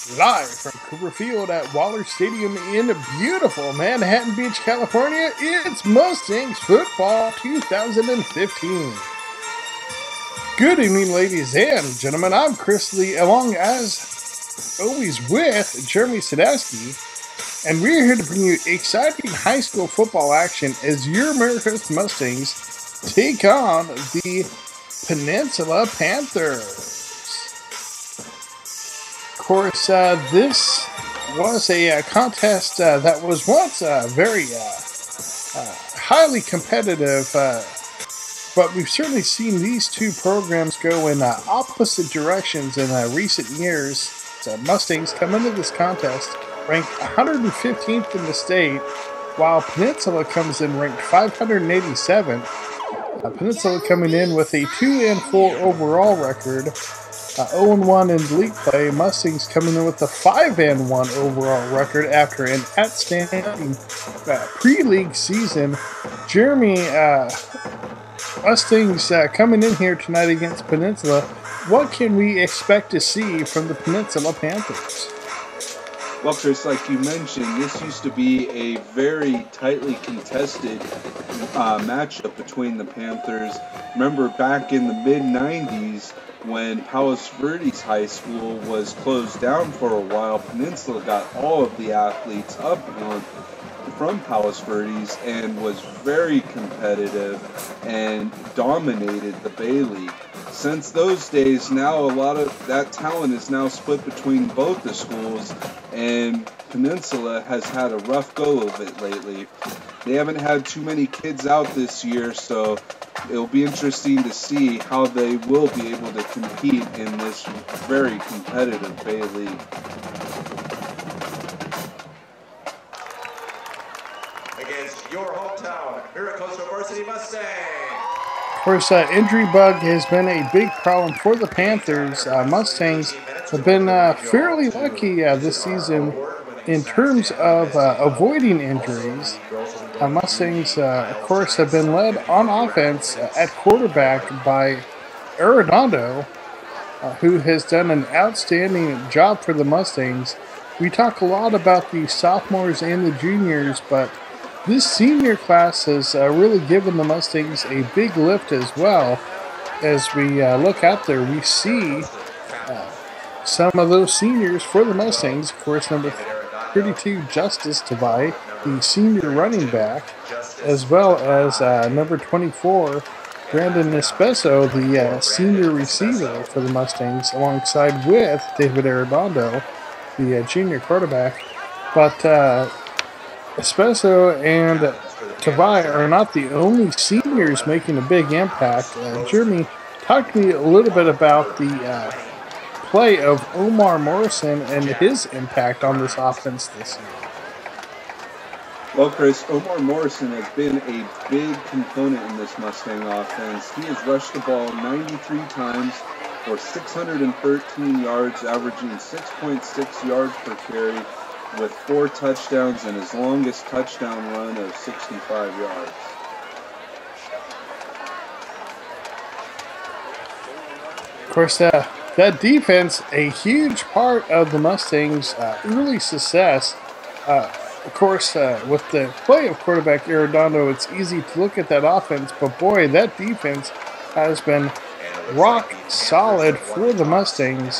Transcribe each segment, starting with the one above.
Live from Cooper Field at Waller Stadium in beautiful Manhattan Beach, California, it's Mustangs Football 2015. Good evening, ladies and gentlemen. I'm Chris Lee, along as always with Jeremy Sadowski, and we're here to bring you exciting high school football action as your America's Mustangs take on the Peninsula Panthers. Of course, this was a contest that was once very highly competitive, but we've certainly seen these two programs go in opposite directions in recent years. Mustangs come into this contest ranked 115th in the state, while Peninsula comes in ranked 587th. Peninsula coming in with a 2-4 overall record. 0-1 in league play. Mustangs coming in with a 5-1 overall record after an outstanding pre-league season. Jeremy, Mustangs coming in here tonight against Peninsula. What can we expect to see from the Peninsula Panthers? Well, Chris, like you mentioned, this used to be a very tightly contested matchup between the Panthers. Remember back in the mid-90s when Palos Verdes High School was closed down for a while, Peninsula got all of the athletes up from Palos Verdes and was very competitive and dominated the Bay League. Since those days, now a lot of that talent is now split between both the schools, and Peninsula has had a rough go of it lately. They haven't had too many kids out this year, so it'll be interesting to see how they will be able to compete in this very competitive Bay League. Against your hometown, Miracles University Mustangs. Of course, injury bug has been a big problem for the Panthers. Mustangs have been fairly lucky this season in terms of avoiding injuries. Mustangs, of course, have been led on offense at quarterback by Arredondo, who has done an outstanding job for the Mustangs. We talk a lot about the sophomores and the juniors, but this senior class has really given the Mustangs a big lift as well. As we look out there, we see some of those seniors for the Mustangs. Of course, number 32, Justice Tavai, the senior running back, as well as number 24, Brandon Espeso, the senior receiver for the Mustangs, alongside with David Arredondo, the junior quarterback. But Espeso and Tavai are not the only seniors making a big impact. Jeremy, talk to me a little bit about the play of Omar Morrison and his impact on this offense this year. Well, Chris, Omar Morrison has been a big component in this Mustang offense. He has rushed the ball 93 times for 613 yards, averaging 6.6 yards per carry, with 4 touchdowns and his longest touchdown run of 65 yards. Of course, that defense, a huge part of the Mustangs' early success. Of course, with the play of quarterback Arredondo, it's easy to look at that offense, but boy, that defense has been rock solid for the Mustangs.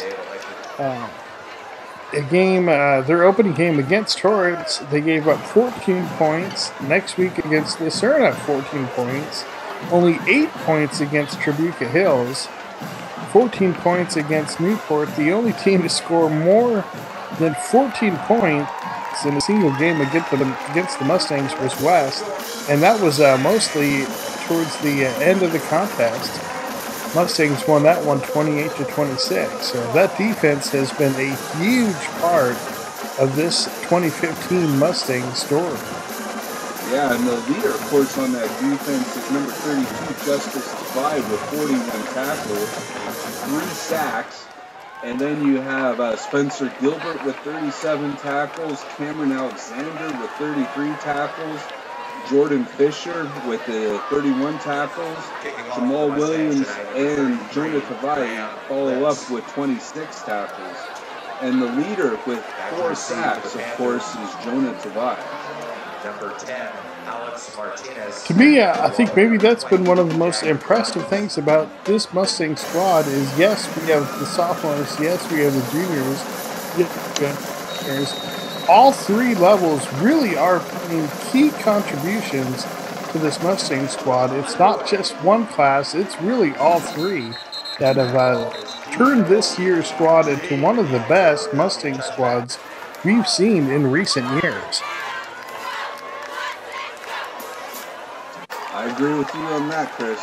Their opening game against Torrance, they gave up 14 points. Next week against Lucerne, 14 points. Only 8 points against Tribuca Hills. 14 points against Newport. The only team to score more than 14 points in a single game against the Mustangs was West, and that was mostly towards the end of the contest. Mustangs won that one 28-26. So that defense has been a huge part of this 2015 Mustang story. Yeah, and the leader, of course, on that defense is number 32, Justice Tavai, with 41 tackles, 3 sacks. And then you have Spencer Gilbert with 37 tackles, Cameron Alexander with 33 tackles, Jordan Fisher with 31 tackles, Jamal Williams and Jonah Tavai follow up with 26 tackles. And the leader with 4 sacks, of course, is Jonah Tavai. Number 10, Alex Martinez. To me, I think maybe that's been one of the most impressive things about this Mustang squad is, yes, we have the sophomores, yes, we have the juniors, yes, all 3 levels really are putting key contributions to this Mustang squad. It's not just one class, it's really all 3 that have turned this year's squad into one of the best Mustang squads we've seen in recent years. I agree with you on that, Chris.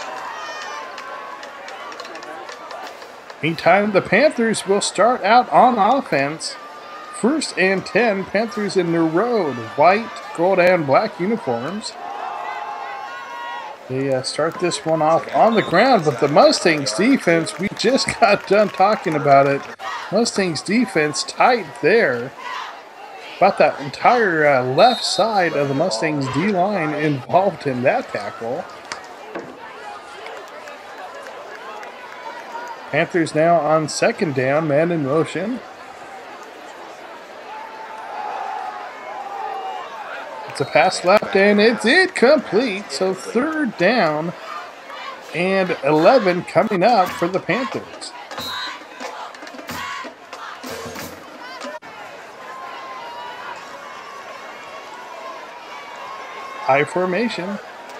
Meantime, the Panthers will start out on offense. 1st and 10, Panthers in their road, white, gold, and black uniforms. They start this one off on the ground, but the Mustangs defense, we just got done talking about it. Mustangs defense tight there. About that entire left side of the Mustangs D-line involved in that tackle. Panthers now on 2nd down, man in motion. It's a pass left and it's incomplete. So 3rd down and 11 coming up for the Panthers. High formation.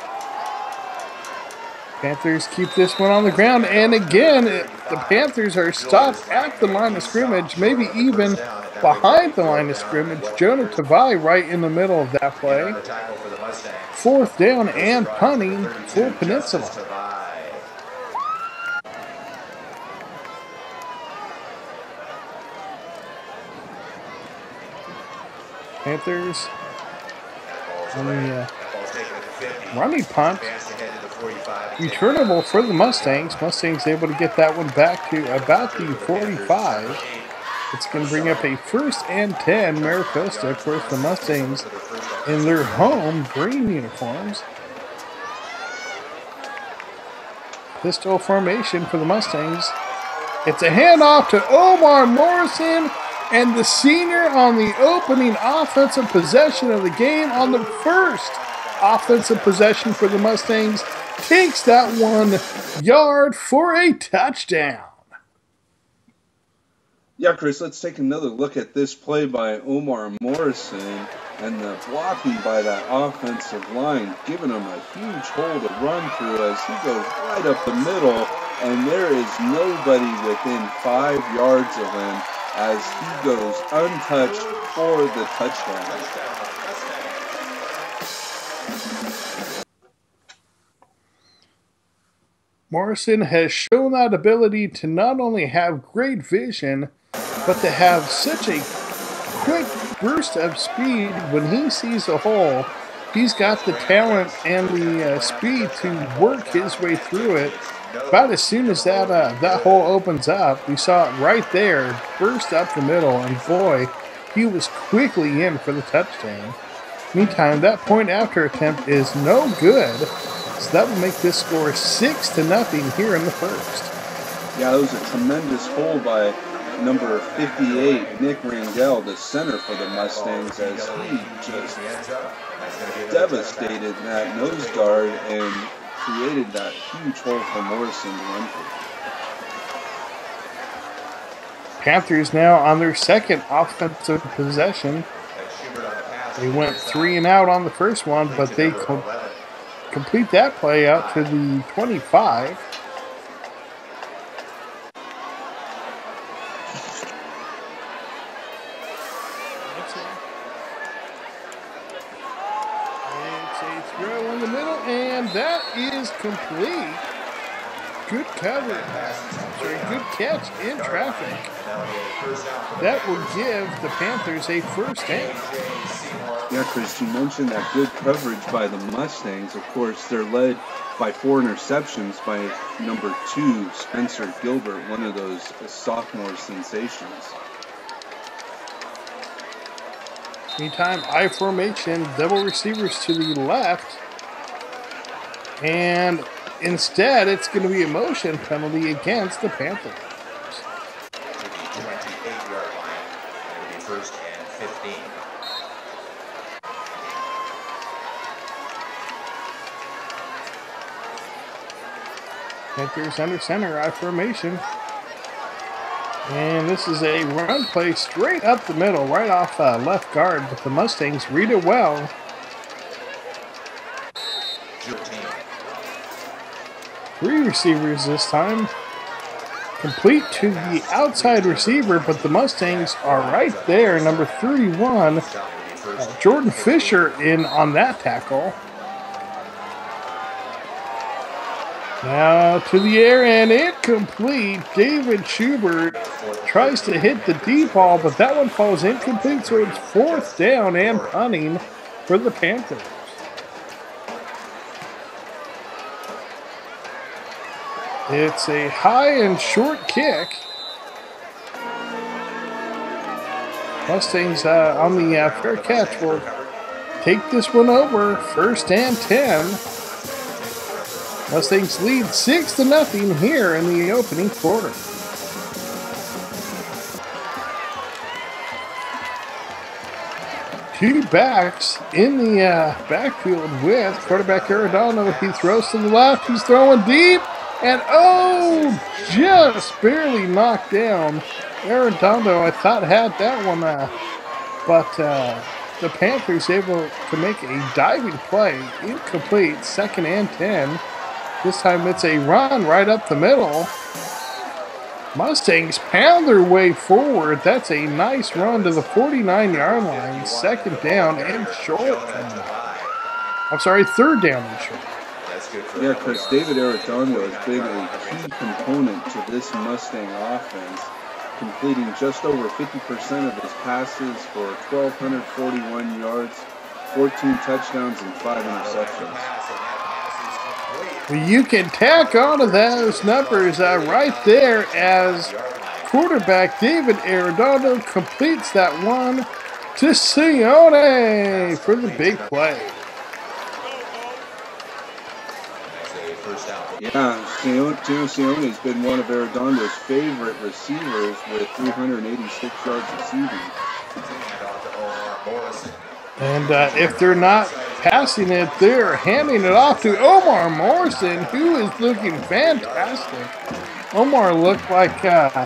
Panthers keep this one on the ground, and again, the Panthers are stopped at the line of scrimmage, maybe even behind the line of scrimmage. Jonah Tavai right in the middle of that play. 4th down and punting for Peninsula. Panthers on the running punt. Returnable for the Mustangs. Mustangs able to get that one back to about the 45. It's going to bring up a 1st and 10, Maricosta. Of course, the Mustangs in their home green uniforms. Pistol formation for the Mustangs. It's a handoff to Omar Morrison, and the senior on the opening offensive possession of the game, on the first offensive possession for the Mustangs, takes that 1 yard for a touchdown. Yeah, Chris, let's take another look at this play by Omar Morrison and the blocking by that offensive line, giving him a huge hole to run through as he goes right up the middle, and there is nobody within 5 yards of him as he goes untouched for the touchdown. Morrison has shown that ability to not only have great vision, but to have such a quick burst of speed when he sees a hole. He's got the talent and the speed to work his way through it. About as soon as that hole opens up, we saw it right there, burst up the middle, and boy, he was quickly in for the touchdown. Meantime, that point after attempt is no good, so that will make this score 6-0 here in the 1st. Yeah, that was a tremendous hole by number 58, Nick Rangel, the center for the Mustangs, as he just devastated that nose guard and created that huge hole for Morrison to run through. Panthers now on their 2nd offensive possession. They went 3 and out on the first one, but they complete that play out to the 25. It's a throw in the middle, and that is complete. Good cover. Sorry, good catch in traffic. That will give the Panthers a 1st down. Yeah, Chris, you mentioned that good coverage by the Mustangs. Of course, they're led by 4 interceptions by number 2, Spencer Gilbert, one of those sophomore sensations. Meantime, I formation, double receivers to the left. And instead, it's going to be a motion penalty against the Panthers. first and 15. Panthers under center, I formation. And this is a run play straight up the middle, right off left guard, but the Mustangs read it well. Three receivers this time. Complete to the outside receiver, but the Mustangs are right there. Number 31, Jordan Fisher in on that tackle. Now to the air and incomplete. David Schubert tries to hit the deep ball, but that one falls incomplete, so it's fourth down and punting for the Panthers. It's a high and short kick. Mustangs on the fair catch will take this one over. First and 10. Mustangs lead 6-0 here in the opening quarter. Two backs in the backfield with quarterback Arredondo. He throws to the left. He's throwing deep. And oh, just barely knocked down. Arredondo, I thought, had that one. But the Panthers able to make a diving play. Incomplete. Second and 10. This time it's a run right up the middle. Mustangs pound their way forward. That's a nice run to the 49-yard line. Second down and short. I'm sorry, third down and short. Yeah, Chris, David Arredondo has been a key component to this Mustang offense, completing just over 50% of his passes for 1,241 yards, 14 touchdowns, and 5 interceptions. You can tack onto those numbers right there as quarterback David Arredondo completes that one to Sione for the big play. Yeah, Sione has been one of Arredondo's favorite receivers with 386 yards receiving. And if they're not passing it, they're handing it off to Omar Morrison, who is looking fantastic. Omar looked like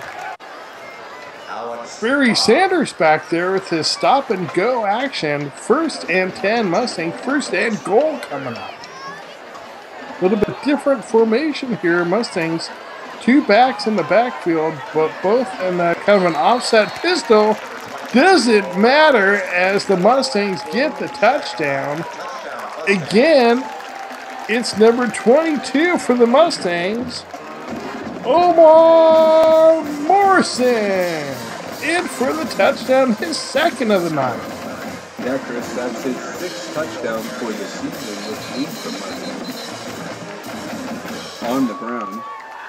Barry Sanders back there with his stop-and-go action. First and 10 Mustangs, first and goal coming up. A little bit different formation here. Mustangs, two backs in the backfield, but both in kind of an offset pistol. Doesn't matter as the Mustangs get the touchdown. Again, it's number 22 for the Mustangs. Omar Morrison in for the touchdown, his second of the night. Yeah, Chris, that's his sixth touchdown for the season, which leads the Mustangs on the ground.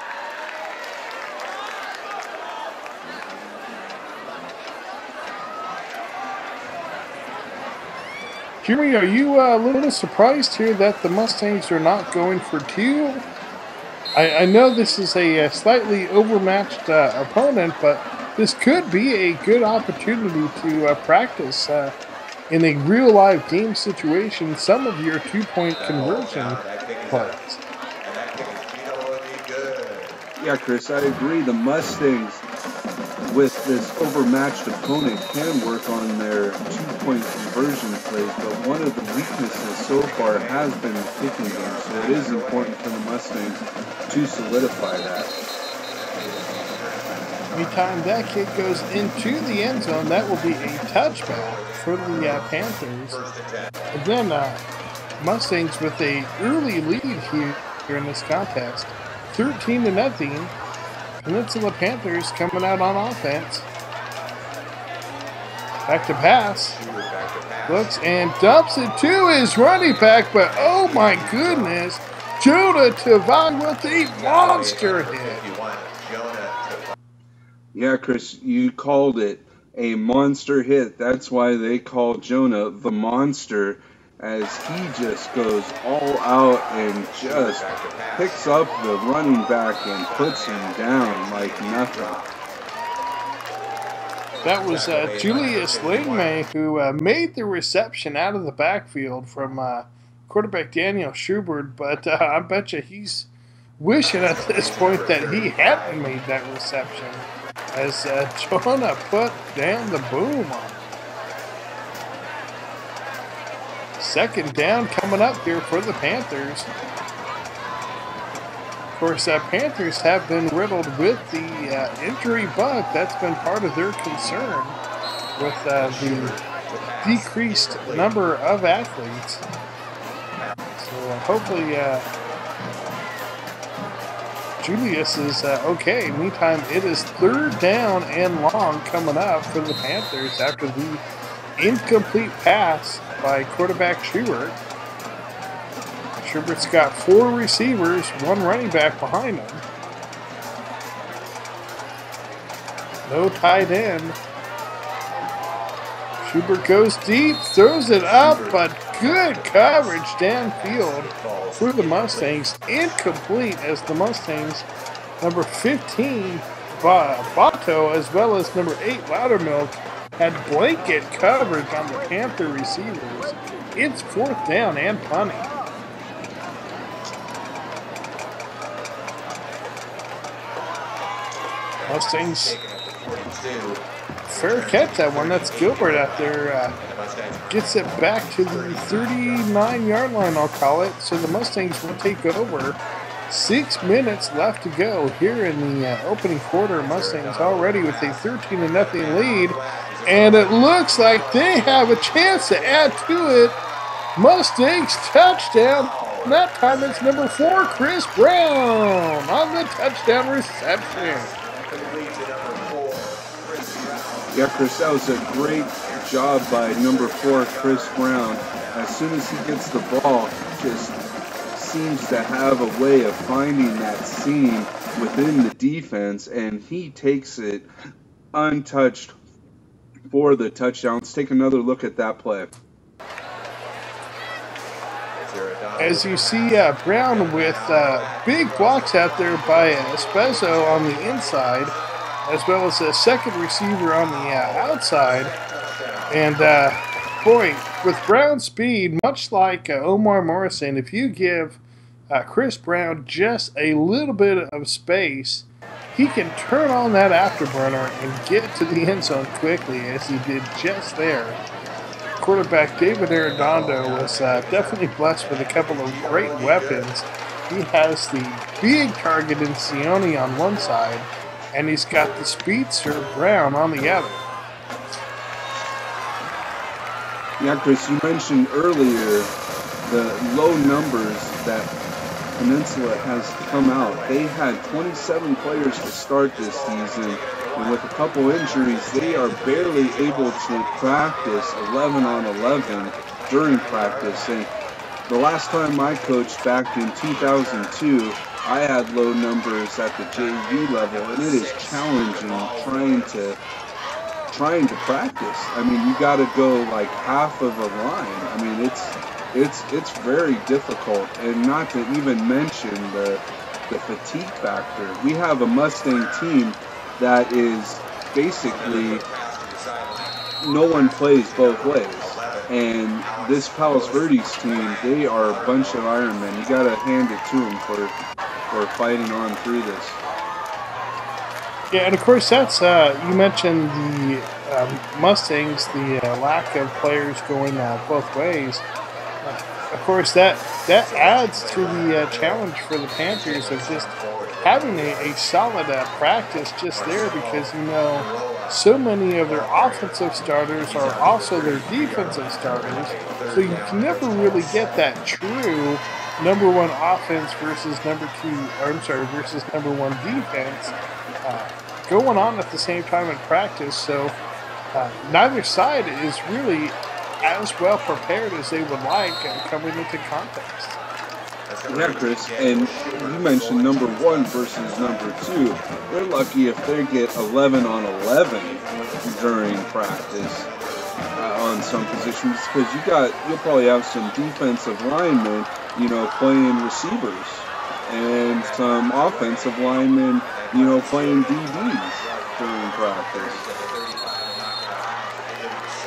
Jimmy, are you a little surprised here that the Mustangs are not going for two? I know this is a slightly overmatched opponent, but this could be a good opportunity to practice in a real-life game situation some of your two-point conversion plays. Yeah, Chris, I agree. The Mustangs, with this overmatched opponent, can work on their two-point conversion plays, but one of the weaknesses so far has been the kicking game, so it is important for the Mustangs to solidify that. Anytime that kick goes into the end zone, that will be a touchback for the Panthers. Again, Mustangs with a early lead here in this contest, 13-0. Peninsula Panthers coming out on offense. Back to pass. Looks and dumps it to his running back, but oh my goodness, Jonah Tavai with a monster hit. Yeah, Chris, you called it a monster hit. That's why they call Jonah the monster, as he just goes all out and just picks up the running back and puts him down like nothing. That was Julius Lingmay who made the reception out of the backfield from quarterback Daniel Schubert, but I bet you he's wishing at this point that he hadn't made that reception as Jonah put down the boom on him. Second down coming up here for the Panthers. Of course, Panthers have been riddled with the injury bug. That's been part of their concern with the decreased number of athletes. So hopefully Julius is okay. Meantime, it is third down and long coming up for the Panthers after the incomplete pass by quarterback Schubert. Schubert's got 4 receivers, 1 running back behind him. No tight end. Schubert goes deep, throws it up, but good coverage downfield for the Mustangs. Incomplete as the Mustangs, number 15, Bato, as well as number 8, Loudermilk, had blanket coverage on the Panther receivers. It's 4th down and punting. Mustangs, fair catch that one. That's Gilbert out there. Gets it back to the 39-yard line, I'll call it. So the Mustangs will take over. 6 minutes left to go here in the opening quarter. Mustangs already with a 13-0 lead. And it looks like they have a chance to add to it. Mustangs touchdown. And that time it's number 4, Chris Brown on the touchdown reception. Yeah, Chris, that was a great job by number 4, Chris Brown. As soon as he gets the ball, just seems to have a way of finding that seam within the defense, and he takes it untouched for the touchdown. Let's take another look at that play. As you see Brown with big blocks out there by Espeso on the inside, as well as a second receiver on the outside. And boy, with Brown's speed, much like Omar Morrison, if you give Chris Brown just a little bit of space, he can turn on that afterburner and get to the end zone quickly, as he did just there. Quarterback David Arredondo was definitely blessed with a couple of great weapons. He has the big target in Sione on one side, and he's got the speedster Brown on the other. Yeah, Chris, you mentioned earlier the low numbers that Peninsula has come out. They had 27 players to start this season, and with a couple injuries, they are barely able to practice 11 on 11 during practice. And the last time I coached back in 2002, I had low numbers at the JV level, and it is challenging trying to practice. I mean, you got to go like half of a line. I mean, it's very difficult, and not to even mention the fatigue factor. We have a Mustang team that is basically no one plays both ways. And this Palos Verdes team, they are a bunch of Ironmen. You got to hand it to them for fighting on through this. Yeah, and of course that's, you mentioned the Mustangs, the lack of players going both ways. Of course, that adds to the challenge for the Panthers of just having a solid practice just there, because, you know, so many of their offensive starters are also their defensive starters, so you can never really get that true number 1 offense versus versus number 1 defense going on at the same time in practice. So neither side is really as well prepared as they would like coming into context. Yeah, Chris, and you mentioned number 1 versus number 2. They're lucky if they get 11 on 11 during practice on some positions, because you'll probably have some defensive linemen, you know, playing receivers, and some offensive linemen, you know, playing DBs during practice.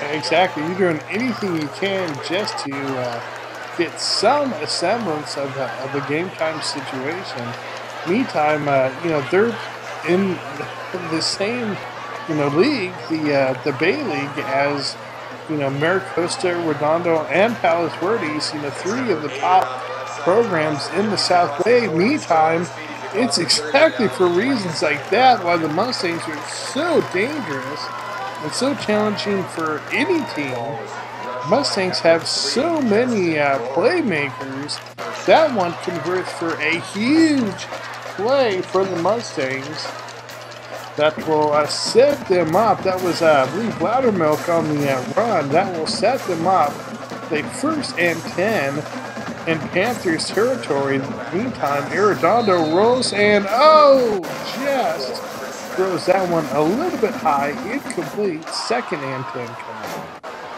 Exactly. You're doing anything you can just to get some semblance of a game time situation. Meantime, they're in the same, league, the Bay League, as Maricosta, Redondo, and Palos Verdes. Three of the top programs in the South Bay. Meantime, it's exactly for reasons like that why the Mustangs are so dangerous and so challenging for any team. Mustangs have so many playmakers. That one converts for a huge play for the Mustangs that will set them up. That was, I believe, Loudermilk on the run. That will set them up. They 1st and 10 in Panthers territory. Meantime, Arredondo rolls and, just throws that one a little bit high. Incomplete. 2nd and 10 coming up.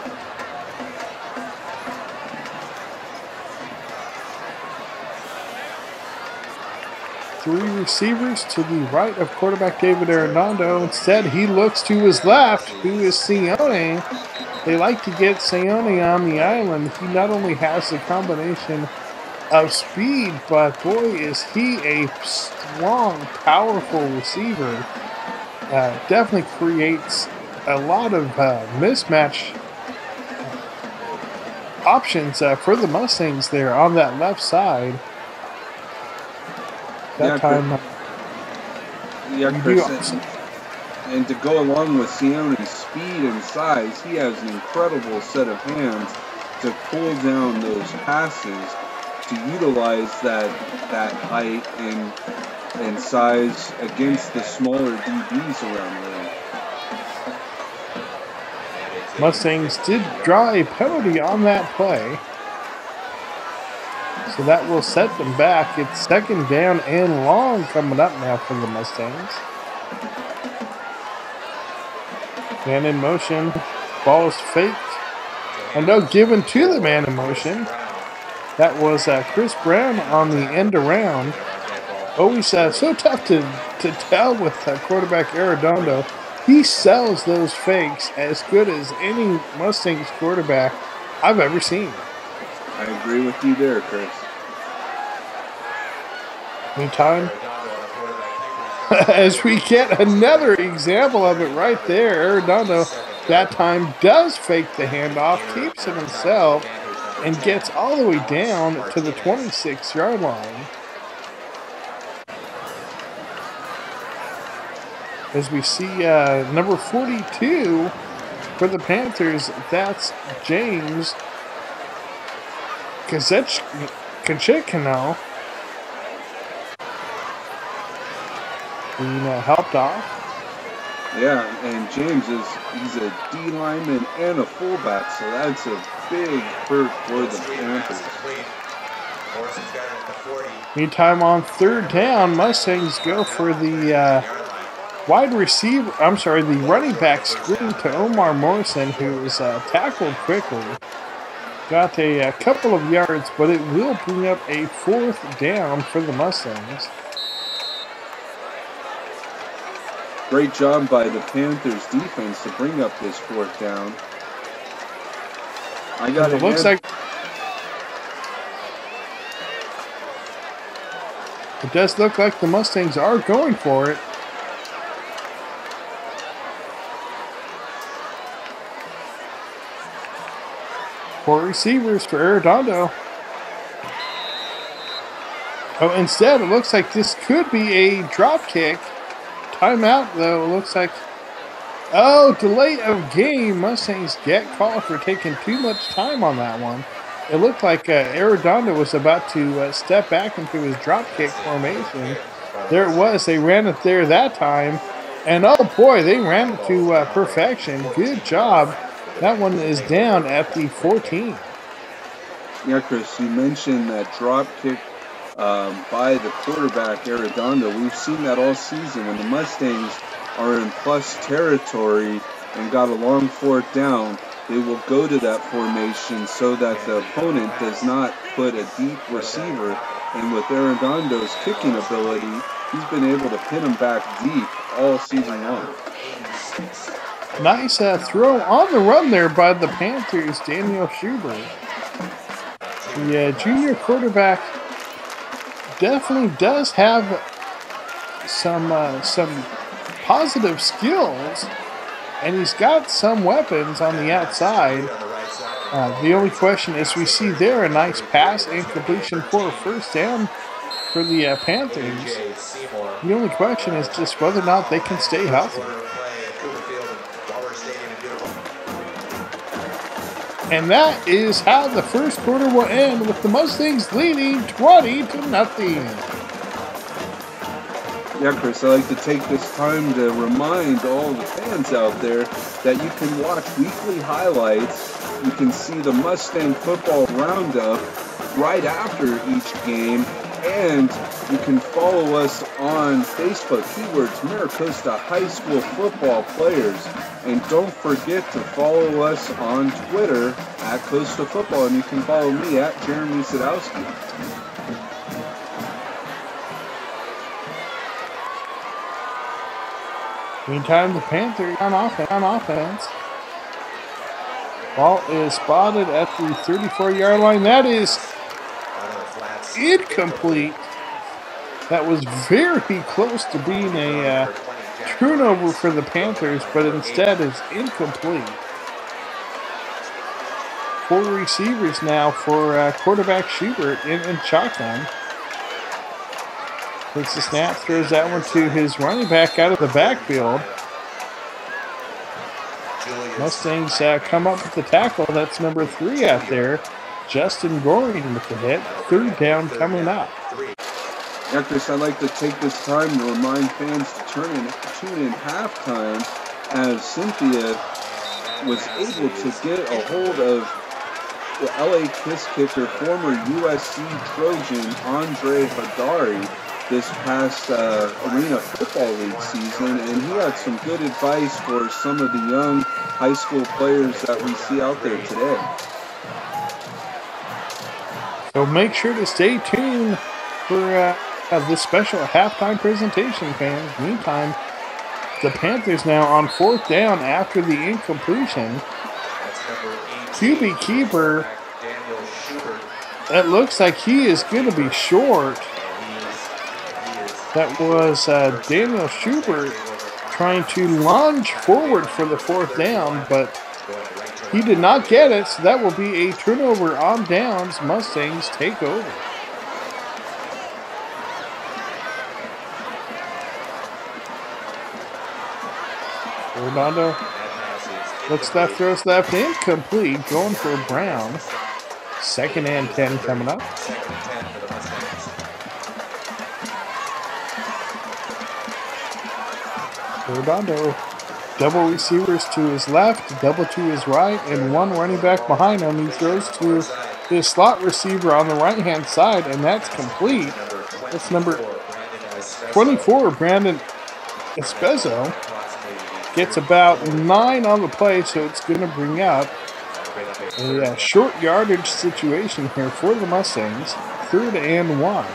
Three receivers to the right of quarterback David Arredondo. Instead, he looks to his left, who is Sione. They like to get Sione on the island. He not only has the combination of speed, but boy, is he a strong, powerful receiver. Definitely creates a lot of mismatch options for the Mustangs there on that left side. Chris, and to go along with Sione's speed and size, he has an incredible set of hands to pull down those passes, to utilize that height and size against the smaller DBs around there. Mustangs did draw a penalty on that play, so that will set them back. It's 2nd down and long coming up now for the Mustangs. Man in motion. Ball is faked. And no, given to the man in motion. That was Chris Brown on the end around. Always so tough to tell with quarterback Arredondo. He sells those fakes as good as any Mustangs quarterback I've ever seen. I agree with you there, Chris. Meantime, as we get another example of it right there, Arredondo that time does fake the handoff, keeps it himself, and gets all the way down to the 26-yard line. As we see number 42 for the Panthers, that's James Kachekano being helped off. Yeah, and James he's a D lineman and a fullback, so that's a big hurt for the Panthers. Meantime, on 3rd down, Mustangs go for the the running back screen to Omar Morrison, who is tackled quickly. Got a couple of yards, but it will bring up a 4th down for the Mustangs. Great job by the Panthers defense to bring up this 4th down. It looks like it does look like the Mustangs are going for it. Four receivers for Arredondo. Instead, it looks like this could be a drop kick. Timeout, though. It looks like... delay of game. Mustangs get called for taking too much time on that one. It looked like Arredondo was about to step back into his drop kick formation. There it was. They ran it there that time. And, oh, boy, they ran it to perfection. Good job. That one is down at the 14. Yeah, Chris, you mentioned that drop kick by the quarterback, Arredondo. We've seen that all season. When the Mustangs are in plus territory and got a long 4th down, they will go to that formation so that the opponent does not put a deep receiver. And with Arredondo's kicking ability, he's been able to pin him back deep all season long. Nice throw on the run there by the Panthers, Daniel Schubert. The junior quarterback definitely does have some positive skills, and he's got some weapons on the outside. The only question is, we see there a nice pass and completion for a first down for the Panthers. The only question is just whether or not they can stay healthy. And that is how the first quarter will end, with the Mustangs leading 20-0. Yeah, Chris, I like to take this time to remind all the fans out there that you can watch weekly highlights. You can see the Mustang Football Roundup right after each game, and you can follow us on Facebook, keywords Maricosta High School Football Players. And don't forget to follow us on Twitter at Costa Football, and you can follow me at Jeremy Sadowski. Meantime, the Panthers on offense. Ball is spotted at the 34-yard line. That is incomplete. That was very close to being a turnover for the Panthers, but instead is incomplete. 4 receivers now for quarterback Schubert in shotgun. Takes the snap, throws that one to his running back out of the backfield. Mustangs come up with the tackle. That's number 3 out there, Justin Goring with the hit. Third down coming up. Yeah, Chris, I'd like to take this time to remind fans to tune in halftime, as Cynthia was able to get a hold of the LA Kiss kicker, former USC Trojan Andre Hadari, this past Arena Football League season, and he had some good advice for some of the young high school players that we see out there today. So make sure to stay tuned for this special halftime presentation, fans. Meantime, the Panthers now on 4th down after the incompletion. QB keeper, it looks like he is going to be short. That was Daniel Schubert trying to lunge forward for the 4th down, but he did not get it, so that will be a turnover on downs. Mustangs take over. Redondo looks left, throws left, incomplete, going for Brown. 2nd and 10 coming up. Redondo, double receivers to his left, double to his right, and 1 running back behind him. He throws to his slot receiver on the right-hand side, and that's complete. That's number 24, Brandon Espezo. Gets about 9 on the play, so it's going to bring up a short yardage situation here for the Mustangs. 3rd and 1.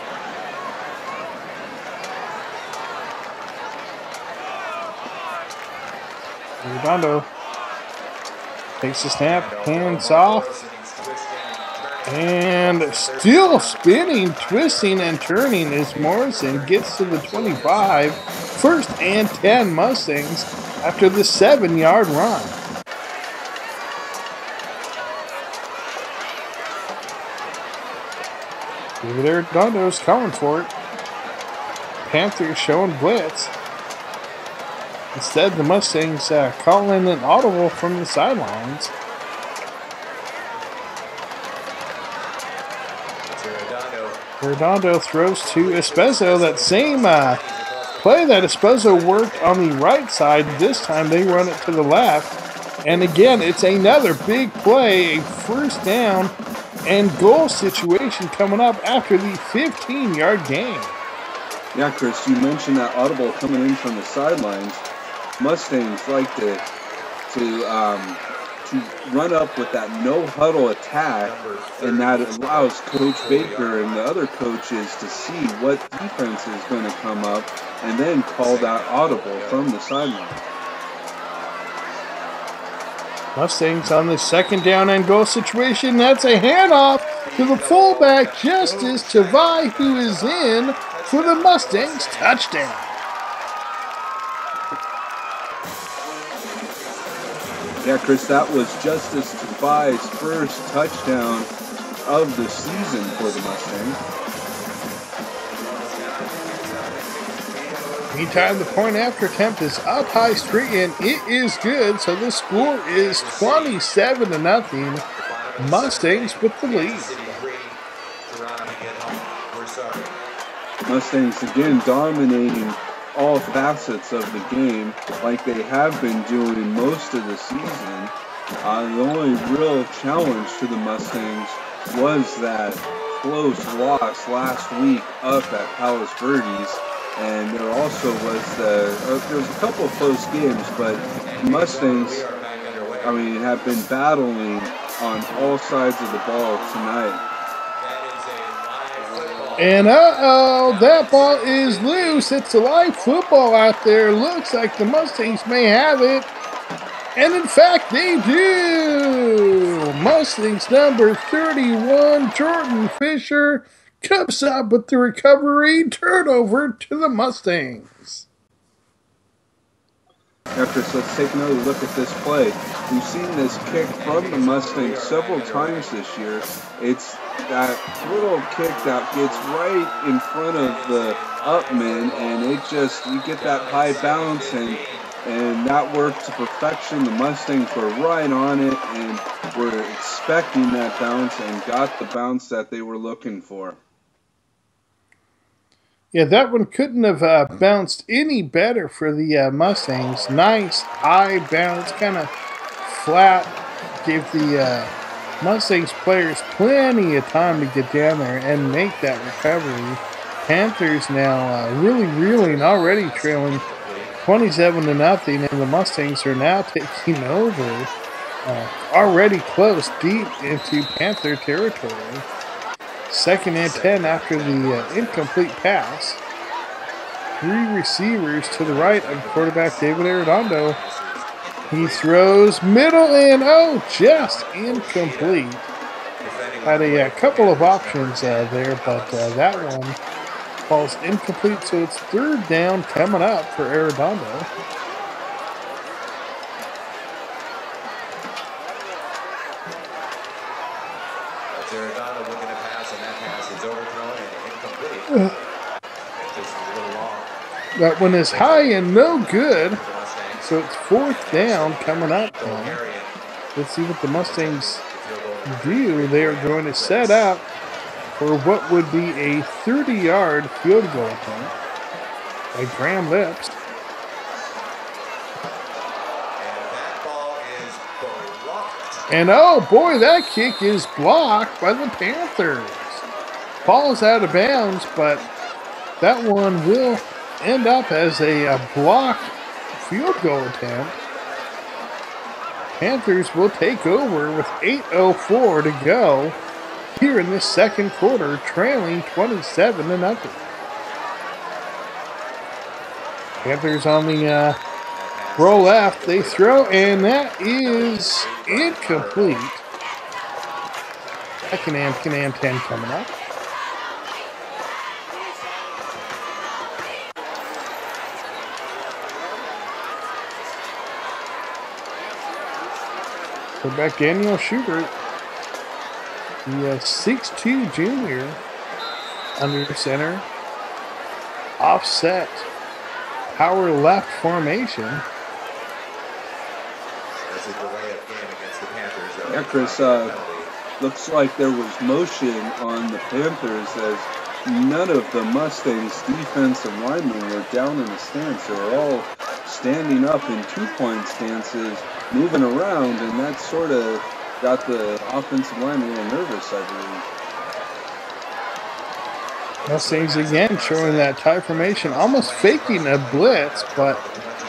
Redondo takes the snap, hands off, and still spinning, twisting, and turning as Morrison gets to the 25. 1st and 10 Mustangs after the 7-yard run. Over there, Redondo's calling for it. Panthers showing blitz. Instead, the Mustangs call in an audible from the sidelines. Redondo throws to Espezo. That same play that Espezo worked on the right side. This time they run it to the left. And again, it's another big play, a 1st down and goal situation coming up after the 15-yard gain. Yeah, Chris, you mentioned that audible coming in from the sidelines. Mustangs like to run up with that no-huddle attack, and that allows Coach Baker and the other coaches to see what defense is going to come up and then call that audible from the sideline. Mustangs on the second down and goal situation. That's a handoff to the fullback, Justice Tavai, who is in for the Mustangs touchdown. Yeah, Chris, that was Justice Tavai's first touchdown of the season for the Mustangs. Meantime, the point after attempt is up high straight and it is good. So the score is 27-0. Mustangs with the lead. Mustangs again dominating all facets of the game like they have been doing most of the season. The only real challenge to the Mustangs was that close loss last week up at Palos Verdes. And there also was there was a couple of close games, but Mustangs, have been battling on all sides of the ball tonight. And that ball is loose. It's a live football out there. Looks like the Mustangs may have it. And in fact, they do. Mustangs number 31, Jordan Fisher, comes up with the recovery. Turnover to the Mustangs. After, so let's take another look at this play. We've seen this kick from the Mustangs several times this year. It's that little kick that gets right in front of the upman, and you get that high bounce, and that worked to perfection. The Mustangs were right on it and were expecting that bounce and got the bounce that they were looking for. Yeah, that one couldn't have bounced any better for the Mustangs. Nice high bounce, kind of flat. Gave the Mustangs players plenty of time to get down there and make that recovery. Panthers now really reeling, already trailing 27-0, and the Mustangs are now taking over. Already close, deep into Panther territory. 2nd and 10 after the incomplete pass. 3 receivers to the right of quarterback David Arredondo. He throws middle and just incomplete. Had a couple of options there, but that one falls incomplete, so it's 3rd down coming up for Arredondo. That one is high and no good. So it's 4th down coming up now. Let's see what the Mustangs do. They are going to set up for what would be a 30-yard field goal attempt by Graham Lips. And oh boy, that kick is blocked by the Panthers. Ball's out of bounds, but that one will end up as a blocked field goal attempt. Panthers will take over with 8:04 to go here in this second quarter, trailing 27-0. Panthers on the roll left. They throw, and that is incomplete. 2nd and 10 coming up. Quarterback Daniel Schubert, the 6'2" junior, under center, offset, power left formation. Yeah, Chris, looks like there was motion on the Panthers as none of the Mustangs' defensive linemen were down in the stance. They were all standing up in 2-point stances, moving around, and that sort of got the offensive line a little nervous, I believe. Mustangs again showing that tie formation, almost faking a blitz, but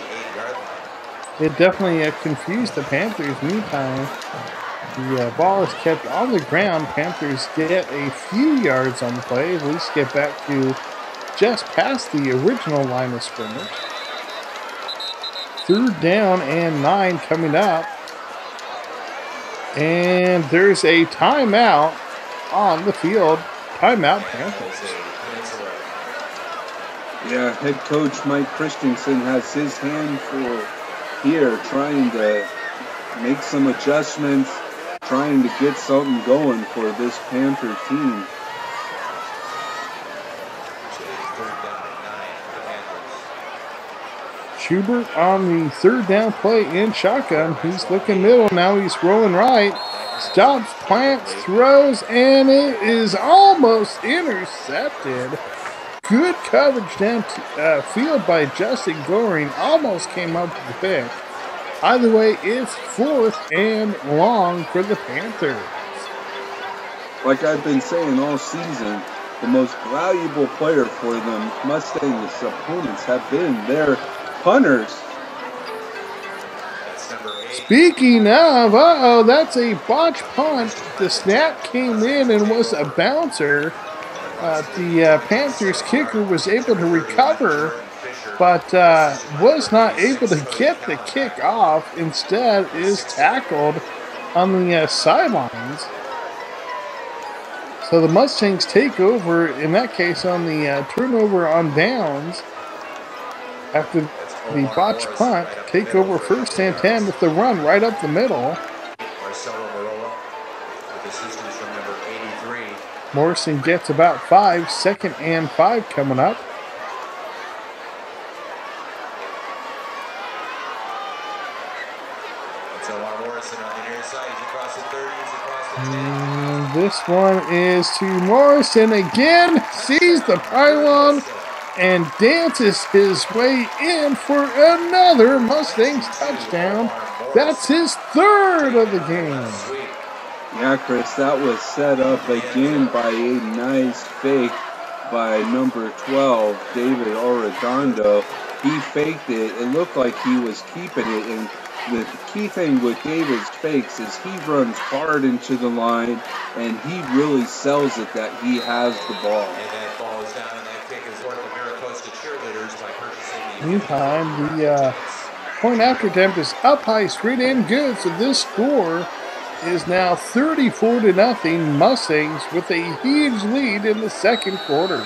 it definitely confused the Panthers. Meantime, the ball is kept on the ground. Panthers get a few yards on the play, at least get back to just past the original line of scrimmage. 3rd down and 9 coming up. And there's a timeout on the field. Timeout, Panthers. Yeah, head coach Mike Christensen has his hand full here, trying to make some adjustments, trying to get something going for this Panther team. Schubert on the third down play in shotgun. He's looking middle. Now he's rolling right. Stops, plants, throws, and it is almost intercepted. Good coverage down field by Justin Goring. Almost came up with the pick. Either way, it's 4th and long for the Panthers. Like I've been saying all season, the most valuable player for them Mustangs opponents have been their punters. Speaking of, that's a botch punt. The snap came in and was a bouncer. The Panthers kicker was able to recover, but was not able to get the kick off. Instead, is tackled on the sidelines. So the Mustangs take over, in that case, on the turnover on downs. After the botched punt, take over 1st and 10 with the run right up the middle. Morrison gets about 5, 2nd and 5 coming up. And this one is to Morrison again, sees the pylon and dances his way in for another Mustangs touchdown. That's his 3rd of the game. Yeah, Chris, that was set up again by a nice fake by number 12, David Arredondo. He faked it. It looked like he was keeping it. And the key thing with David's fakes is he runs hard into the line, and he really sells it that he has the ball. Meantime, the point after attempt is up high, straight in, good. So this score is now 34-0 Mustangs with a huge lead in the 2nd quarter.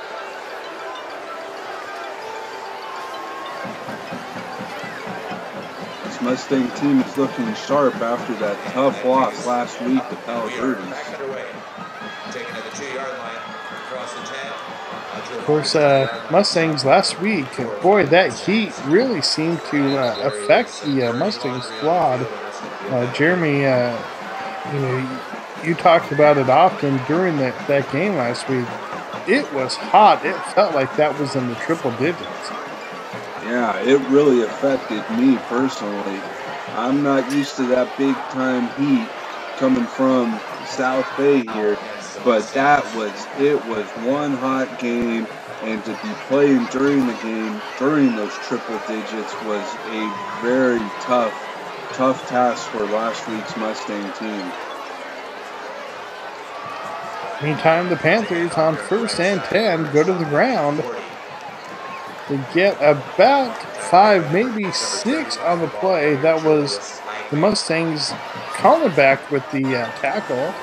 This Mustang team is looking sharp after that tough loss last week to Palos Verdes. Of course, Mustangs last week, boy, that heat really seemed to affect the Mustang squad. Jeremy, you talked about it often during that game last week. It was hot. It felt like that was in the triple digits. Yeah, it really affected me personally. I'm not used to that big-time heat coming from South Bay here, but it was one hot game, and to be playing during the game, during those triple digits, was a very tough task for last week's Mustang team. Meantime, the Panthers on 1st and 10 go to the ground. They get about 5, maybe 6 on the play. That was the Mustangs calling back with the tackle.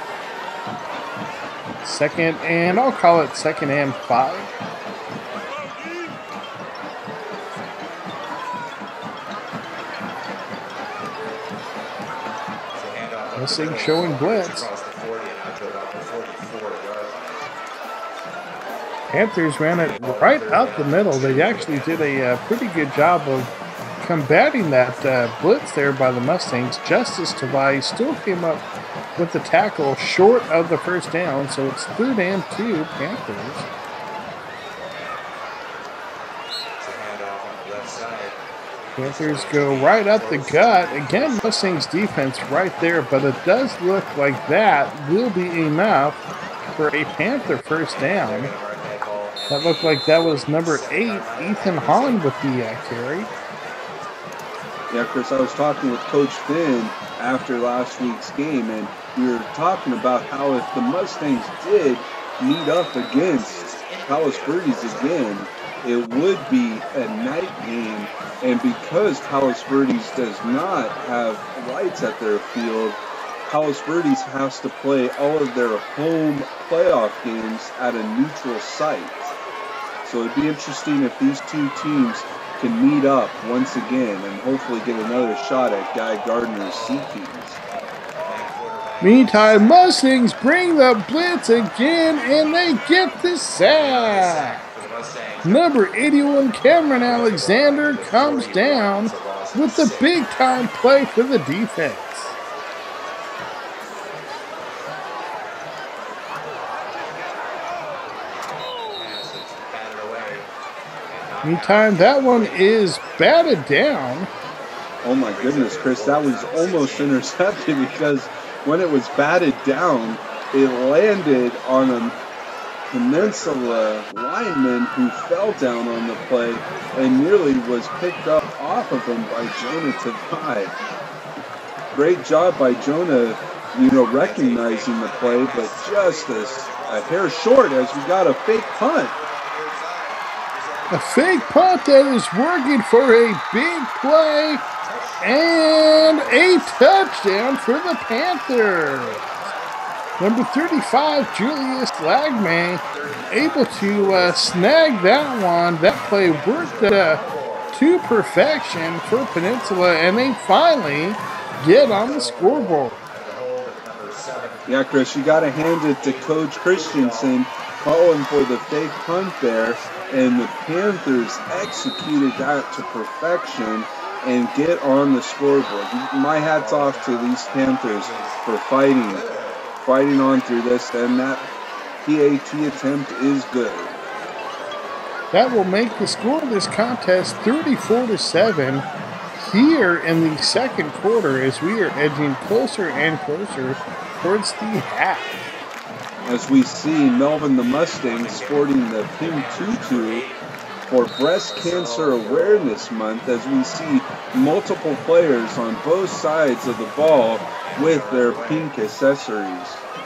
2nd and, I'll call it 2nd and 5. Mustangs showing blitz. Panthers ran it right out the middle. They actually did a pretty good job of combating that blitz there by the Mustangs. Justice Tavai still came up with the tackle short of the 1st down, so it's 3rd and 2 Panthers. Panthers go right up the gut. Again, Mustangs defense right there, but it does look like that will be enough for a Panther 1st down. That looked like that was number 8, Ethan Hahn, with the carry. Yeah, Chris, I was talking with Coach Finn after last week's game, and we were talking about how if the Mustangs did meet up against Palos Verdes again, it would be a night game. And because Palos Verdes does not have lights at their field, Palos Verdes has to play all of their home playoff games at a neutral site. So it'd be interesting if these two teams can meet up once again and hopefully get another shot at Guy Gardner's Sea Kings. Meantime, Mustangs bring the blitz again, and they get the sack. Number 81, Cameron Alexander, comes down with the big-time play for the defense. Meantime, that one is batted down. Oh my goodness, Chris, that was almost intercepted because when it was batted down, it landed on a Peninsula lineman who fell down on the play and nearly was picked up off of him by Jonah Tavai. Great job by Jonah, recognizing the play, but just a hair short as we got a fake punt. A fake punt that is working for a big play and a touchdown for the Panthers. Number 35, Julius Lagme, able to snag that one. That play worked to perfection for Peninsula, and they finally get on the scoreboard. Yeah, Chris, you got to hand it to Coach Christensen calling for the fake punt there, and the Panthers executed that to perfection and get on the scoreboard. My hat's off to these Panthers for fighting on through this, and that PAT attempt is good. That will make the score of this contest 34-7 here in the second quarter as we are edging closer and closer towards the half. As we see Melvin the Mustang sporting the pink tutu for Breast Cancer Awareness Month, as we see multiple players on both sides of the ball with their pink accessories.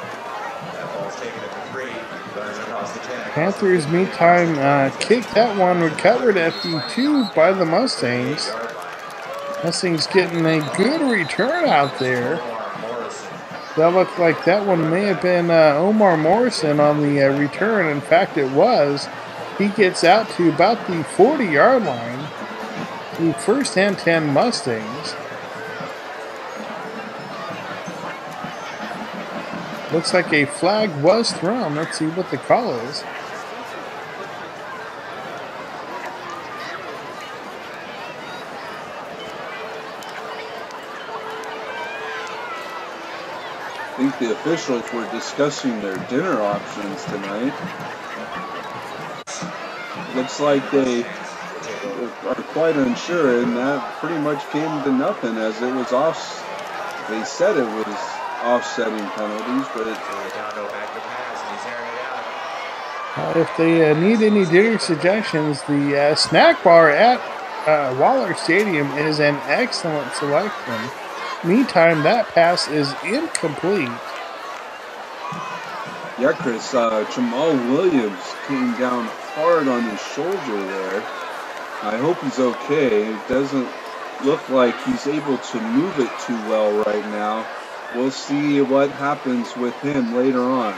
Panthers, meantime, kicked that one, recovered at the 2 by the Mustangs. Mustangs getting a good return out there. That looked like that one may have been Omar Morrison on the return. In fact, it was. He gets out to about the 40-yard line. The first and 10 Mustangs. Looks like a flag was thrown. Let's see what the call is. I think the officials were discussing their dinner options tonight. Looks like they are quite unsure, and that pretty much came to nothing as it was off. They said it was offsetting penalties, but if they need any dinner suggestions, the snack bar at Waller Stadium is an excellent selection. Meantime, that pass is incomplete. Yeah, Chris, Jamal Williams came down hard on his shoulder there. I hope he's okay. It doesn't look like he's able to move it too well right now. We'll see what happens with him later on.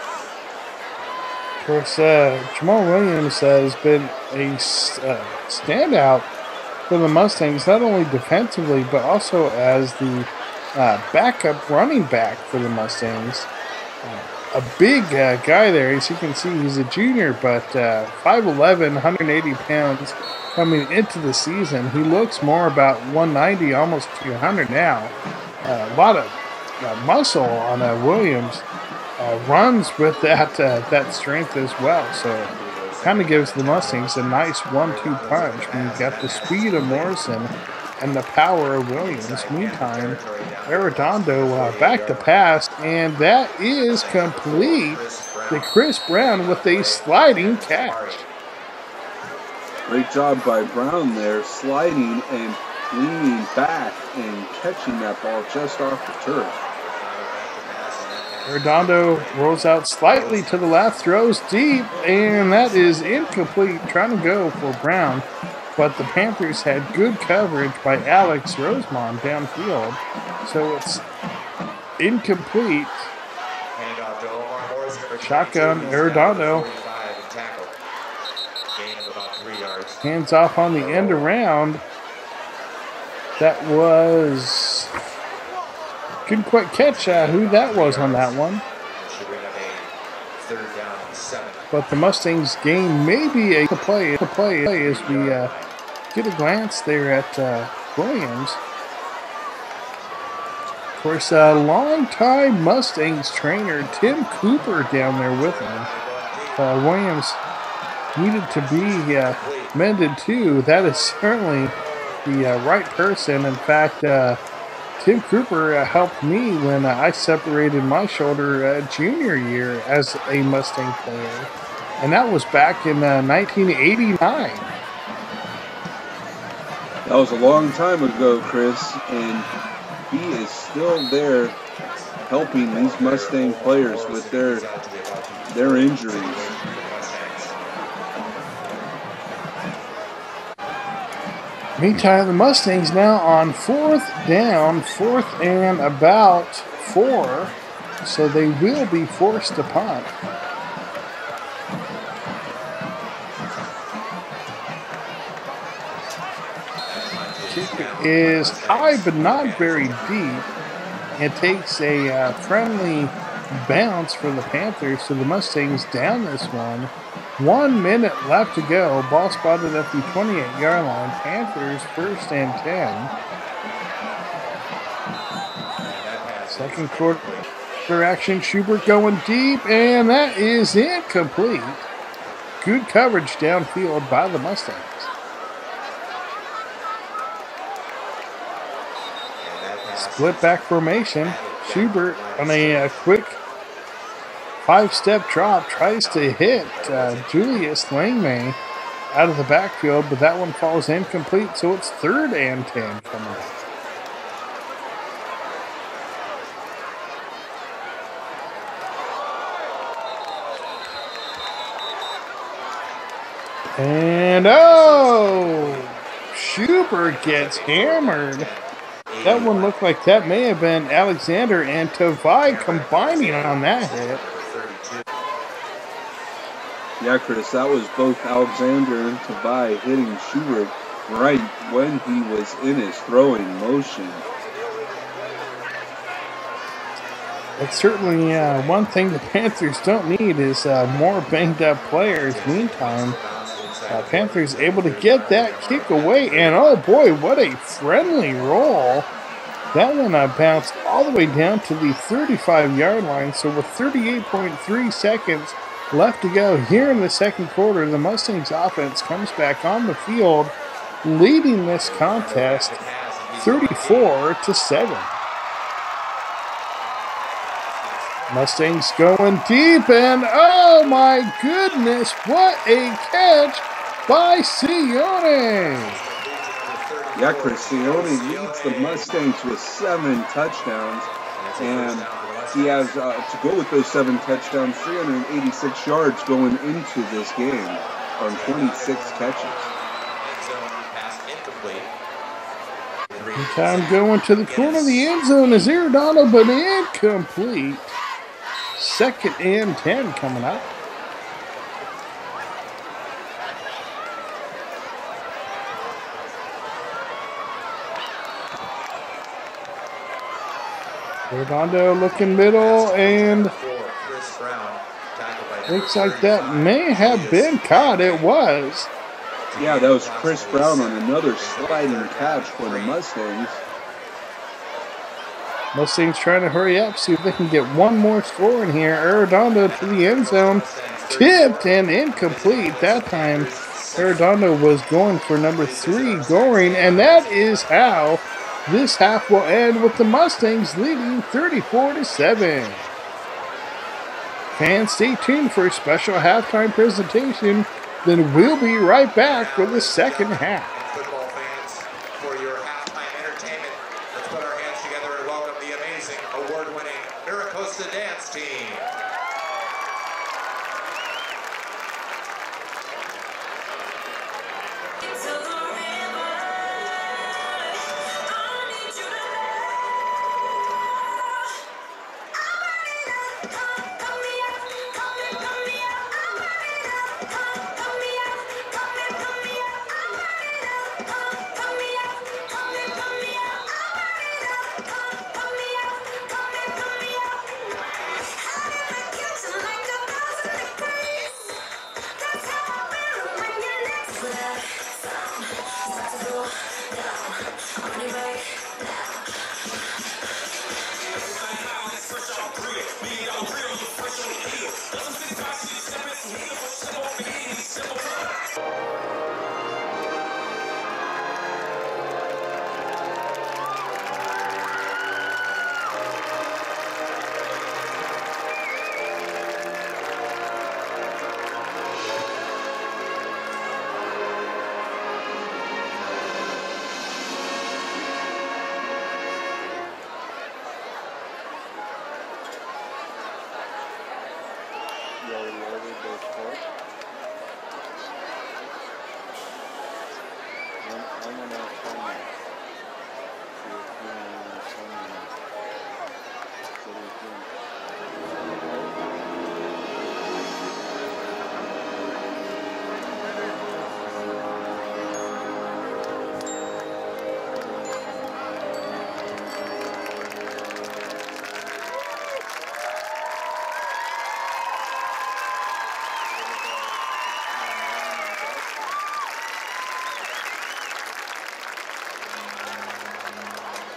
Of course, Jamal Williams has been a standout for the Mustangs, not only defensively, but also as the backup running back for the Mustangs. A big guy there. As you can see, he's a junior, but 5'11", 180 pounds coming into the season. He looks more about 190, almost 200 now. A lot of muscle on Williams. Runs with that strength as well. So kind of gives the Mustangs a nice 1-2 punch when you've got the speed of Morrison and the power of Williams. Meantime, Arredondo back to pass, and that is complete to Chris Brown with a sliding catch. Great job by Brown there, sliding and leaning back and catching that ball just off the turf. Arredondo rolls out slightly to the left, throws deep, and that is incomplete. Trying to go for Brown, but the Panthers had good coverage by Alex Rosemond downfield. So it's incomplete. Handoff to Omar Morris, number 22. Shotgun, He's down to the Arredondo. 45 and tackle. Gain of about 3 yards. Hands off on the end around. That was... Couldn't quite catch who that was on that one. Should bring up a 3rd down and 7. But the Mustangs gain maybe a play as we get a glance there at Williams. Of course, longtime Mustangs trainer Tim Cooper down there with him. Williams needed to be mended too. That is certainly the right person. In fact, Tim Cooper helped me when I separated my shoulder junior year as a Mustang player. And that was back in 1989. That was a long time ago, Chris, and he is still there helping these Mustang players with their injuries. Meantime, the Mustangs now on 4th down, 4th and about 4, so they will be forced to punt. Kick is high but not very deep. It takes a friendly bounce for the Panthers, so the Mustangs down this one. 1 minute left to go. Ball spotted at the 28-yard line. Panthers 1st and 10. Second quarter action. Schubert going deep, and that is incomplete. Good coverage downfield by the Mustangs. Split back formation. Schubert on a quick 5-step drop tries to hit Julius Langmay out of the backfield, but that one falls incomplete, so it's 3rd and 10 coming up. And Schubert gets hammered. That one looked like that may have been Alexander and Tavai combining on that hit. Yeah, Chris, that was both Alexander and Tavai hitting Schubert right when he was in his throwing motion. It's certainly one thing the Panthers don't need is more banged up players. Meantime, Panthers able to get that kick away, and oh boy, what a friendly roll. That one bounced all the way down to the 35-yard line, so with 38.3 seconds left to go here in the second quarter, the Mustangs offense comes back on the field, leading this contest 34-7. Mustangs going deep, and oh my goodness, what a catch by Sione! Yeah, Chris, Sione leads the Mustangs with 7 touchdowns, and he has, to go with those 7 touchdowns, 386 yards going into this game on 26 catches. Time going to the corner of the end zone is Arredondo, but incomplete. 2nd and 10 coming up. Arredondo looking middle, and looks like that may have been caught. It was. Yeah, that was Chris Brown on another sliding catch for the Mustangs. Mustangs trying to hurry up, see if they can get one more score in here. Arredondo to the end zone, tipped and incomplete. That time, Arredondo was going for number 3, Goring, and that is how this half will end with the Mustangs leading 34-7. Fans, stay tuned for a special halftime presentation. Then we'll be right back for the second half. Football fans, for your halftime entertainment, let's put our hands together and welcome the amazing, award-winning Miracosta dance team.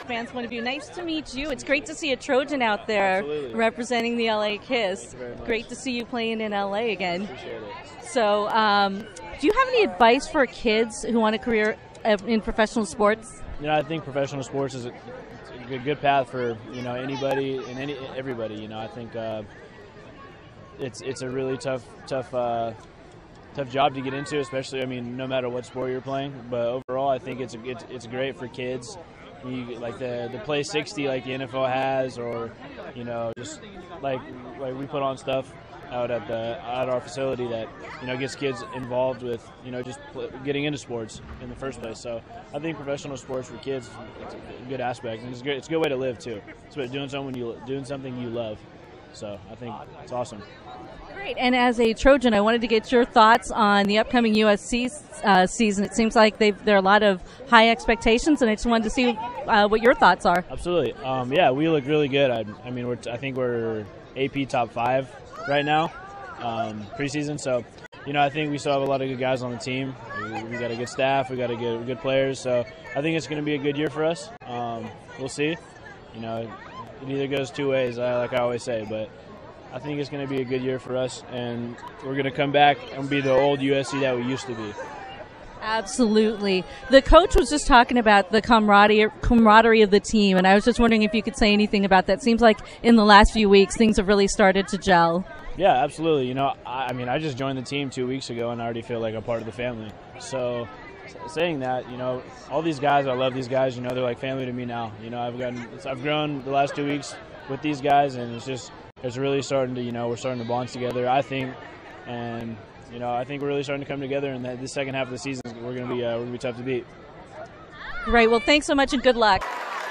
fans' point of view. Nice to meet you. It's great to see a Trojan out there representing the LA Kiss. Great to see you playing in LA again. Appreciate it. So, do you have any advice for kids who want a career in professional sports? I think professional sports is a good path for anybody and everybody. I think it's a really tough job to get into, especially no matter what sport you're playing. But overall, I think it's great for kids. Like the play 60 like the NFL has, or just like we put on stuff out at our facility that gets kids involved with just getting into sports in the first place. So I think professional sports for kids, it's a good aspect, and it's a good way to live too. It's about doing something you love. So I think it's awesome. Great. And as a Trojan, I wanted to get your thoughts on the upcoming USC season. It seems like there are a lot of high expectations, and I just wanted to see what your thoughts are. Absolutely. Yeah, we look really good. I think we're AP top 5 right now, preseason. So, I think we still have a lot of good guys on the team. We got a good staff. We got good players. So I think it's going to be a good year for us. We'll see. It either goes two ways, like I always say, but I think it's going to be a good year for us, and we're going to come back and be the old USC that we used to be. Absolutely. The coach was just talking about the camaraderie of the team, and I was just wondering if you could say anything about that. Seems like in the last few weeks things have really started to gel. Yeah, absolutely. I just joined the team 2 weeks ago, and I already feel like a part of the family. So saying that, all these guys, I love these guys. They're like family to me now. I've grown the last 2 weeks with these guys, and it's really starting to, we're starting to bond together, I think, and I think we're really starting to come together. And the second half of the season, we're going to be tough to beat. Great. Well, thanks so much, and good luck.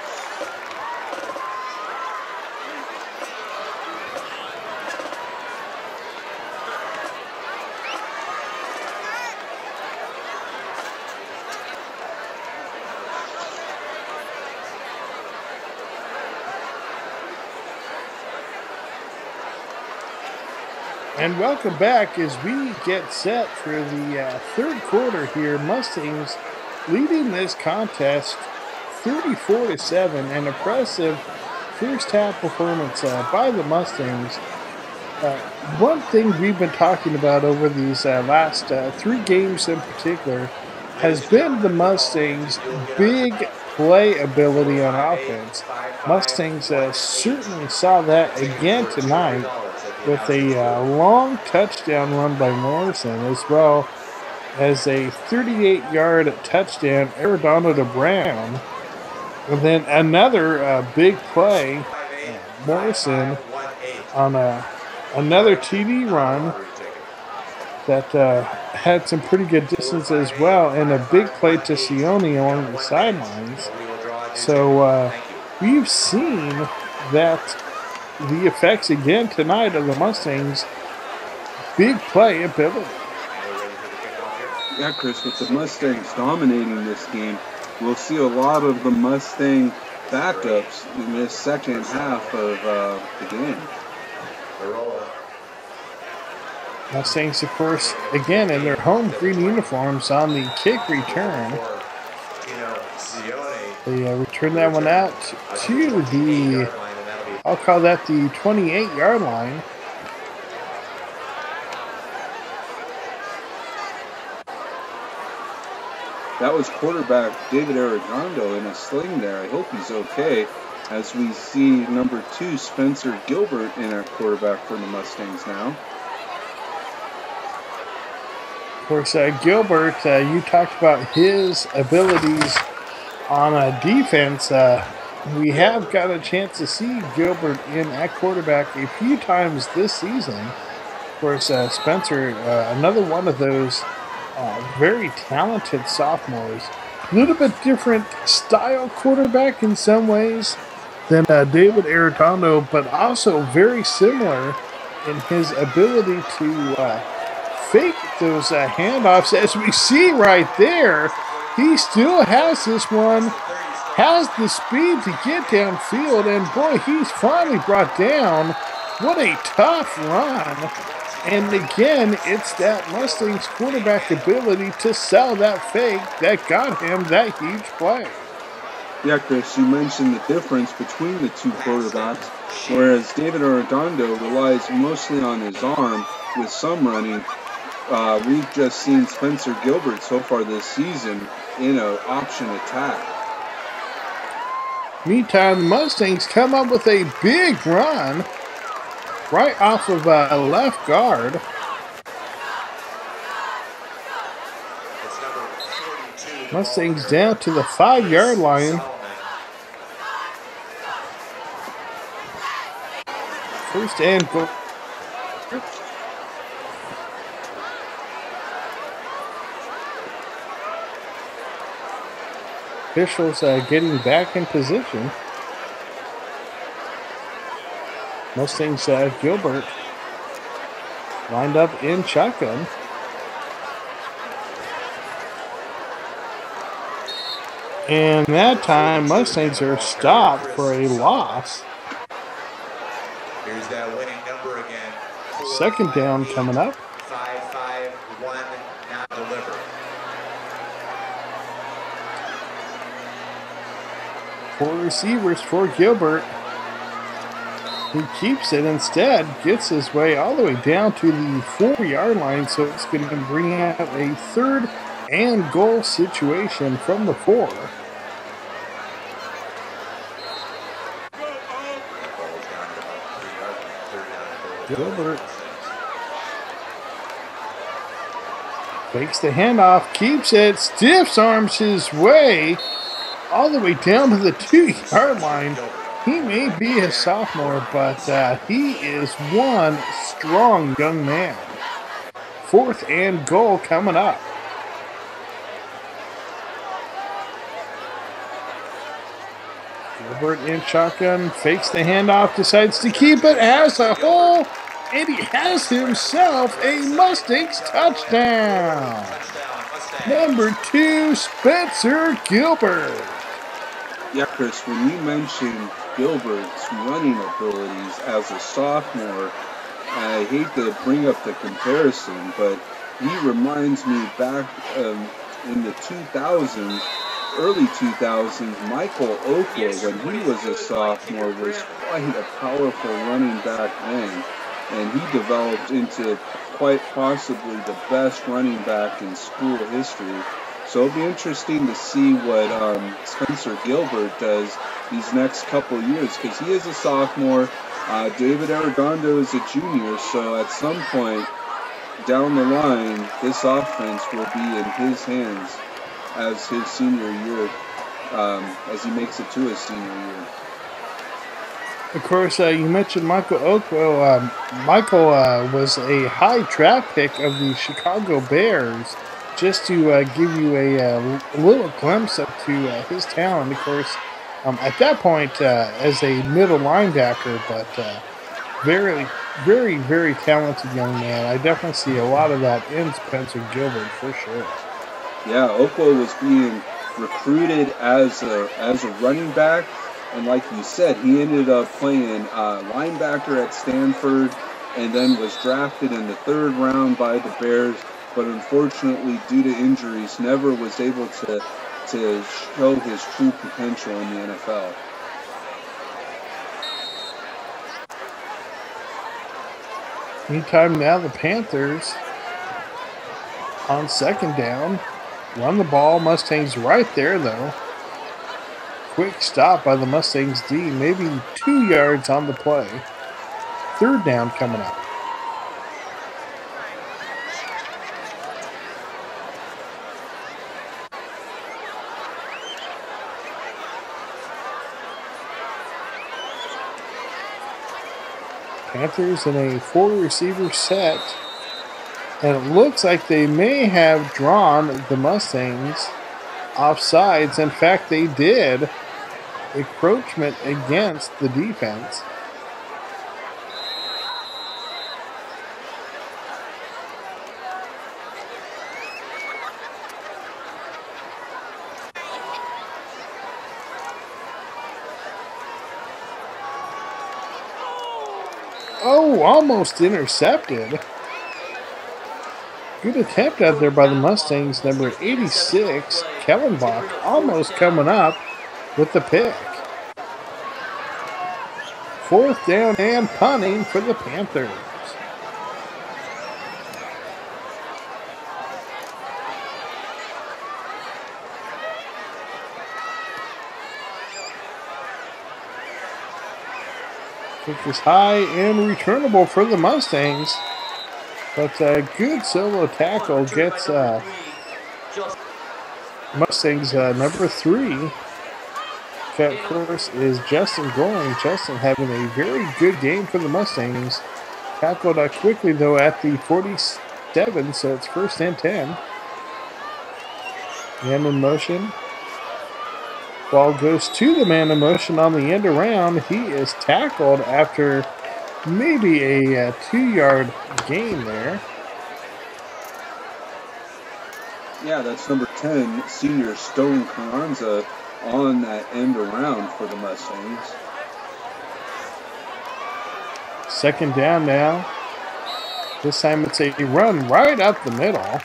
And welcome back as we get set for the third quarter here. Mustangs leading this contest 34-7. An impressive first half performance by the Mustangs. One thing we've been talking about over these last 3 games in particular has been the Mustangs' big play ability on offense. Mustangs certainly saw that again tonight, with a long touchdown run by Morrison, as well as a 38-yard touchdown, Arredondo to Brown. And then another big play, Morrison, on another TD run that had some pretty good distance as well, and a big play to Sione along the sidelines. So we've seen that the effects again tonight of the Mustangs' big play ability. Yeah, Chris, with the Mustangs dominating this game, we'll see a lot of the Mustang backups in this second half of the game. Mustangs, of course, again in their home green uniforms on the kick return. They return that one out to the, I'll call that the 28-yard line. That was quarterback David Arredondo in a sling there. I hope he's okay, as we see number 2, Spencer Gilbert, in our quarterback for the Mustangs now. Of course, Gilbert, you talked about his abilities on defense. We have got a chance to see Gilbert in at quarterback a few times this season. Of course, Spencer, another one of those very talented sophomores. A little bit different style quarterback in some ways than David Arredondo, but also very similar in his ability to fake those handoffs. As we see right there, he still has this one, has the speed to get downfield, and boy, he's finally brought down. What a tough run. And again, it's that Mustangs quarterback ability to sell that fake that got him that huge play. Yeah, Chris, you mentioned the difference between the two quarterbacks, whereas David Arredondo relies mostly on his arm with some running. We've just seen Spencer Gilbert so far this season in an option attack. Meantime, the Mustangs come up with a big run right off of left guard. Mustangs down to the 5-yard line. First and goal. Officials getting back in position. Mustangs Gilbert lined up in shotgun. And that time, Mustangs are stopped for a loss. Here's that winning number again. Second down coming up. 5-5-1 now delivered. Four receivers for Gilbert. He keeps it instead, gets his way all the way down to the 4-yard line, so it's going to bring out a third and goal situation from the 4. Gilbert fakes the handoff, keeps it, stiff arms his way all the way down to the 2-yard line. He may be a sophomore, but he is one strong young man. Fourth and goal coming up. Gilbert in shotgun, fakes the handoff, decides to keep it, has a hole, and he has himself a Mustangs touchdown. Number 2, Spencer Gilbert. Yeah, Chris, when you mentioned Gilbert's running abilities as a sophomore, I hate to bring up the comparison, but he reminds me back in the 2000s, early 2000s, Michael Okwa, when he was a sophomore, was quite a powerful running back then, and he developed into quite possibly the best running back in school history. So it'll be interesting to see what Spencer Gilbert does these next couple years, because he is a sophomore. David Arredondo is a junior, so at some point down the line, this offense will be in his hands as his senior year, as he makes it to his senior year. Of course, you mentioned Michael Okwa. Michael was a high draft pick of the Chicago Bears. Just to give you a little glimpse up to his talent, of course, at that point as a middle linebacker, but very, very, very talented young man. I definitely see a lot of that in Spencer Gilbert for sure. Yeah, Okwa was being recruited as a running back, and like you said, he ended up playing linebacker at Stanford, and then was drafted in the 3rd round by the Bears. But unfortunately, due to injuries, never was able to show his true potential in the NFL. Meantime, now the Panthers on second down. Run the ball. Mustangs right there, though. Quick stop by the Mustangs D. Maybe 2 yards on the play. Third down coming up. Panthers in a 4-receiver set, and it looks like they may have drawn the Mustangs off sides. In fact, they did. Encroachment against the defense. Oh, almost intercepted. Good attempt out there by the Mustangs. Number 86, Kellenbach, almost coming up. with the pick. 4th down and punting for the Panthers. Kick is high and returnable for the Mustangs. But a good solo tackle gets Mustangs number 3. That, of course, is Justin Goring. Justin having a very good game for the Mustangs. Tackled quickly, though, at the 47, so it's 1st and 10. Man in motion. Ball goes to the man in motion on the end around. He is tackled after maybe a 2-yard gain there. Yeah, that's number 10, senior Stone Carranza, on that end around for the Mustangs. 2nd down now. This time it's a run right up the middle.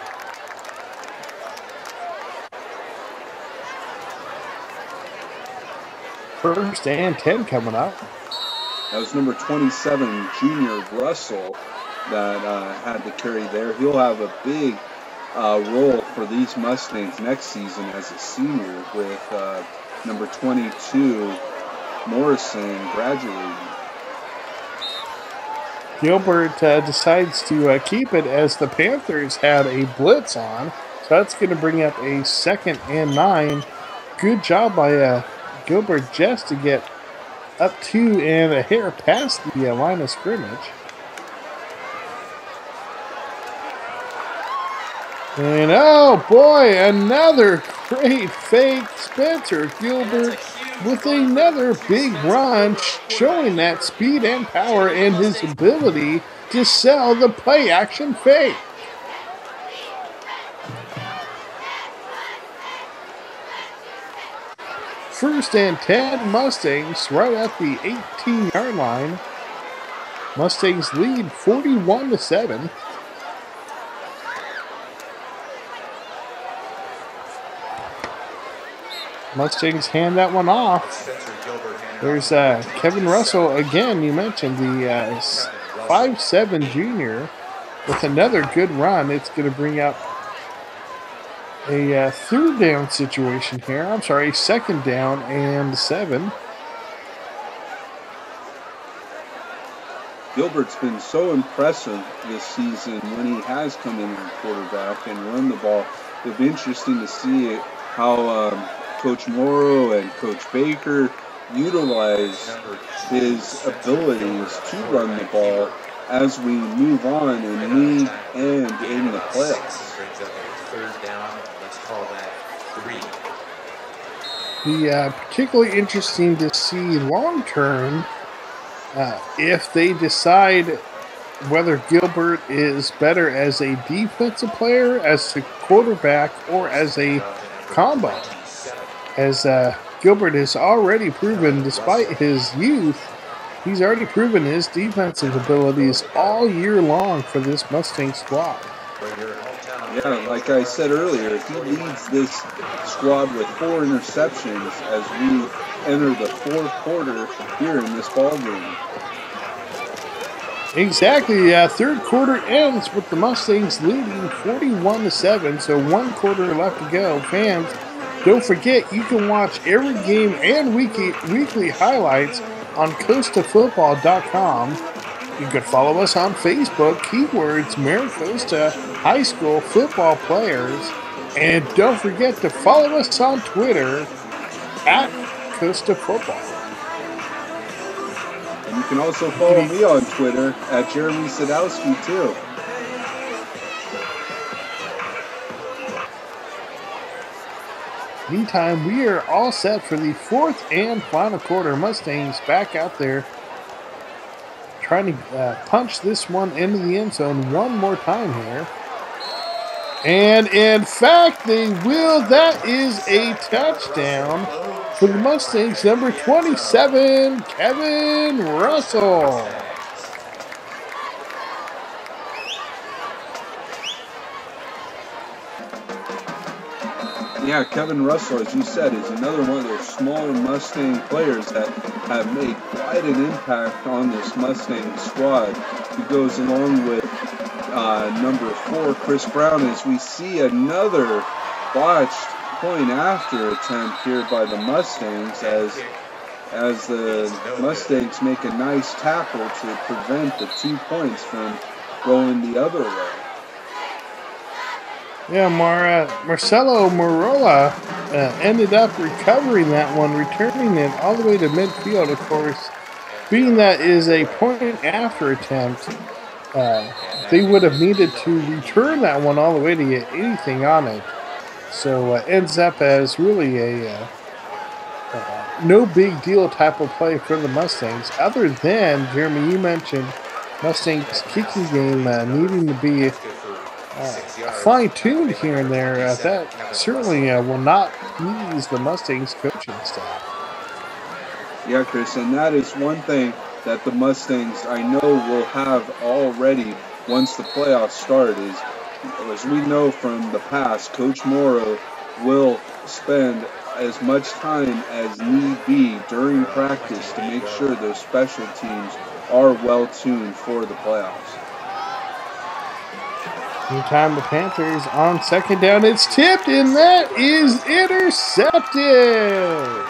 First and 10 coming up. That was number 27, Junior Russell, that had the carry there. He'll have a big role for these Mustangs next season as a senior, with number 22, Morrison, graduating. Gilbert decides to keep it as the Panthers had a blitz on. So that's going to bring up a 2nd and 9. Good job by Gilbert just to get up to and a hair past the line of scrimmage. And oh boy, another great fake. Spencer Gilbert with another big run, showing that speed and power and his ability to sell the play action fake. First and 10, Mustangs right at the 18-yard line. Mustangs lead 41-7. Mustangs hand that one off. There's Kevin Russell again. You mentioned the 5'7" junior with another good run. It's going to bring up a 3rd down situation here. I'm sorry, 2nd down and 7. Gilbert's been so impressive this season when he has come in at quarterback and run the ball. It'll be interesting to see how Coach Morrow and Coach Baker utilize his abilities to run the ball as we move on in league and in the playoffs. Be particularly interesting to see long term if they decide whether Gilbert is better as a defensive player, as a quarterback, or as a combo. As Gilbert has already proven, despite his youth, he's already proven his defensive abilities all year long for this Mustang squad. Yeah, like I said earlier, he leads this squad with 4 interceptions as we enter the 4th quarter here in this ball game. Exactly. 3rd quarter ends with the Mustangs leading 41-7, so 1 quarter left to go. Fans, don't forget you can watch every game and weekly highlights on CostaFootball.com. You can follow us on Facebook, keywords Maricosta High School Football Players. And don't forget to follow us on Twitter at Costa Football. And you can also follow me on Twitter at Jeremy Sadowski too. Meantime, we are all set for the 4th and final quarter. Mustangs back out there trying to punch this one into the end zone one more time here. And in fact, they will. That is a touchdown for the Mustangs, number 27, Kevin Russell. Yeah, Kevin Russell, as you said, is another one of those smaller Mustang players that have made quite an impact on this Mustang squad. He goes along with number 4, Chris Brown, as we see another botched point after attempt here by the Mustangs as the Mustangs make a nice tackle to prevent the 2 points from going the other way. Yeah, Marcelo Morola ended up recovering that one, returning it all the way to midfield, of course. Being that is a point after attempt, they would have needed to return that one all the way to get anything on it. So ends up as really a no big deal type of play for the Mustangs, other than, Jeremy, you mentioned Mustangs' kicking game needing to be fine-tuned here and there. That certainly will not please the Mustangs coaching staff. Yeah, Chris, and that is one thing that the Mustangs, I know, will have already once the playoffs start is, as we know from the past, Coach Morrow will spend as much time as need be during practice to make sure those special teams are well tuned for the playoffs. Meantime, the Panthers on second down. It's tipped, and that is intercepted.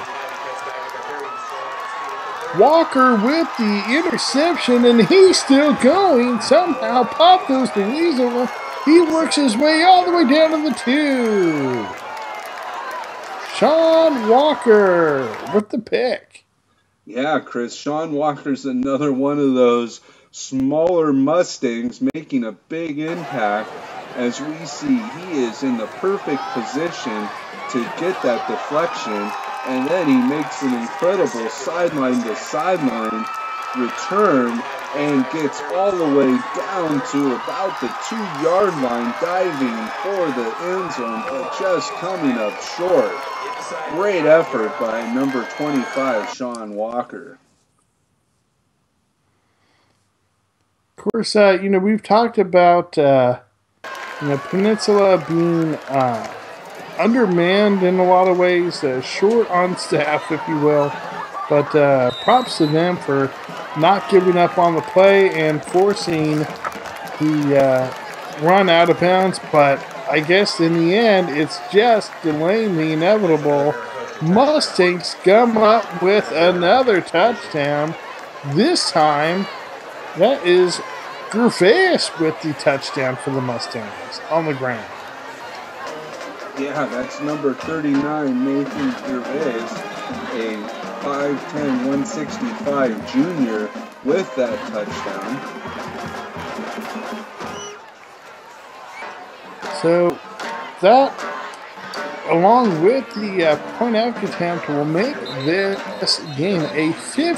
Walker with the interception, and he's still going. Somehow, pop goes the weasel. He works his way all the way down to the 2. Sean Walker with the pick. Yeah, Chris, Sean Walker's another one of those smaller Mustangs making a big impact. As we see, he is in the perfect position to get that deflection, and then he makes an incredible sideline-to-sideline return and gets all the way down to about the 2-yard line, diving for the end zone, but just coming up short. Great effort by number 25, Sean Walker. Of course, we've talked about Peninsula being undermanned in a lot of ways, short on staff, if you will. But props to them for not giving up on the play and forcing the run out of bounds. But I guess in the end, it's just delaying the inevitable. Mustangs come up with another touchdown. This time, that is Gervais with the touchdown for the Mustangs on the ground. Yeah, that's number 39, Nathan Gervais, a 5'10", 165 junior with that touchdown. So that, along with the point after attempt, will make this game a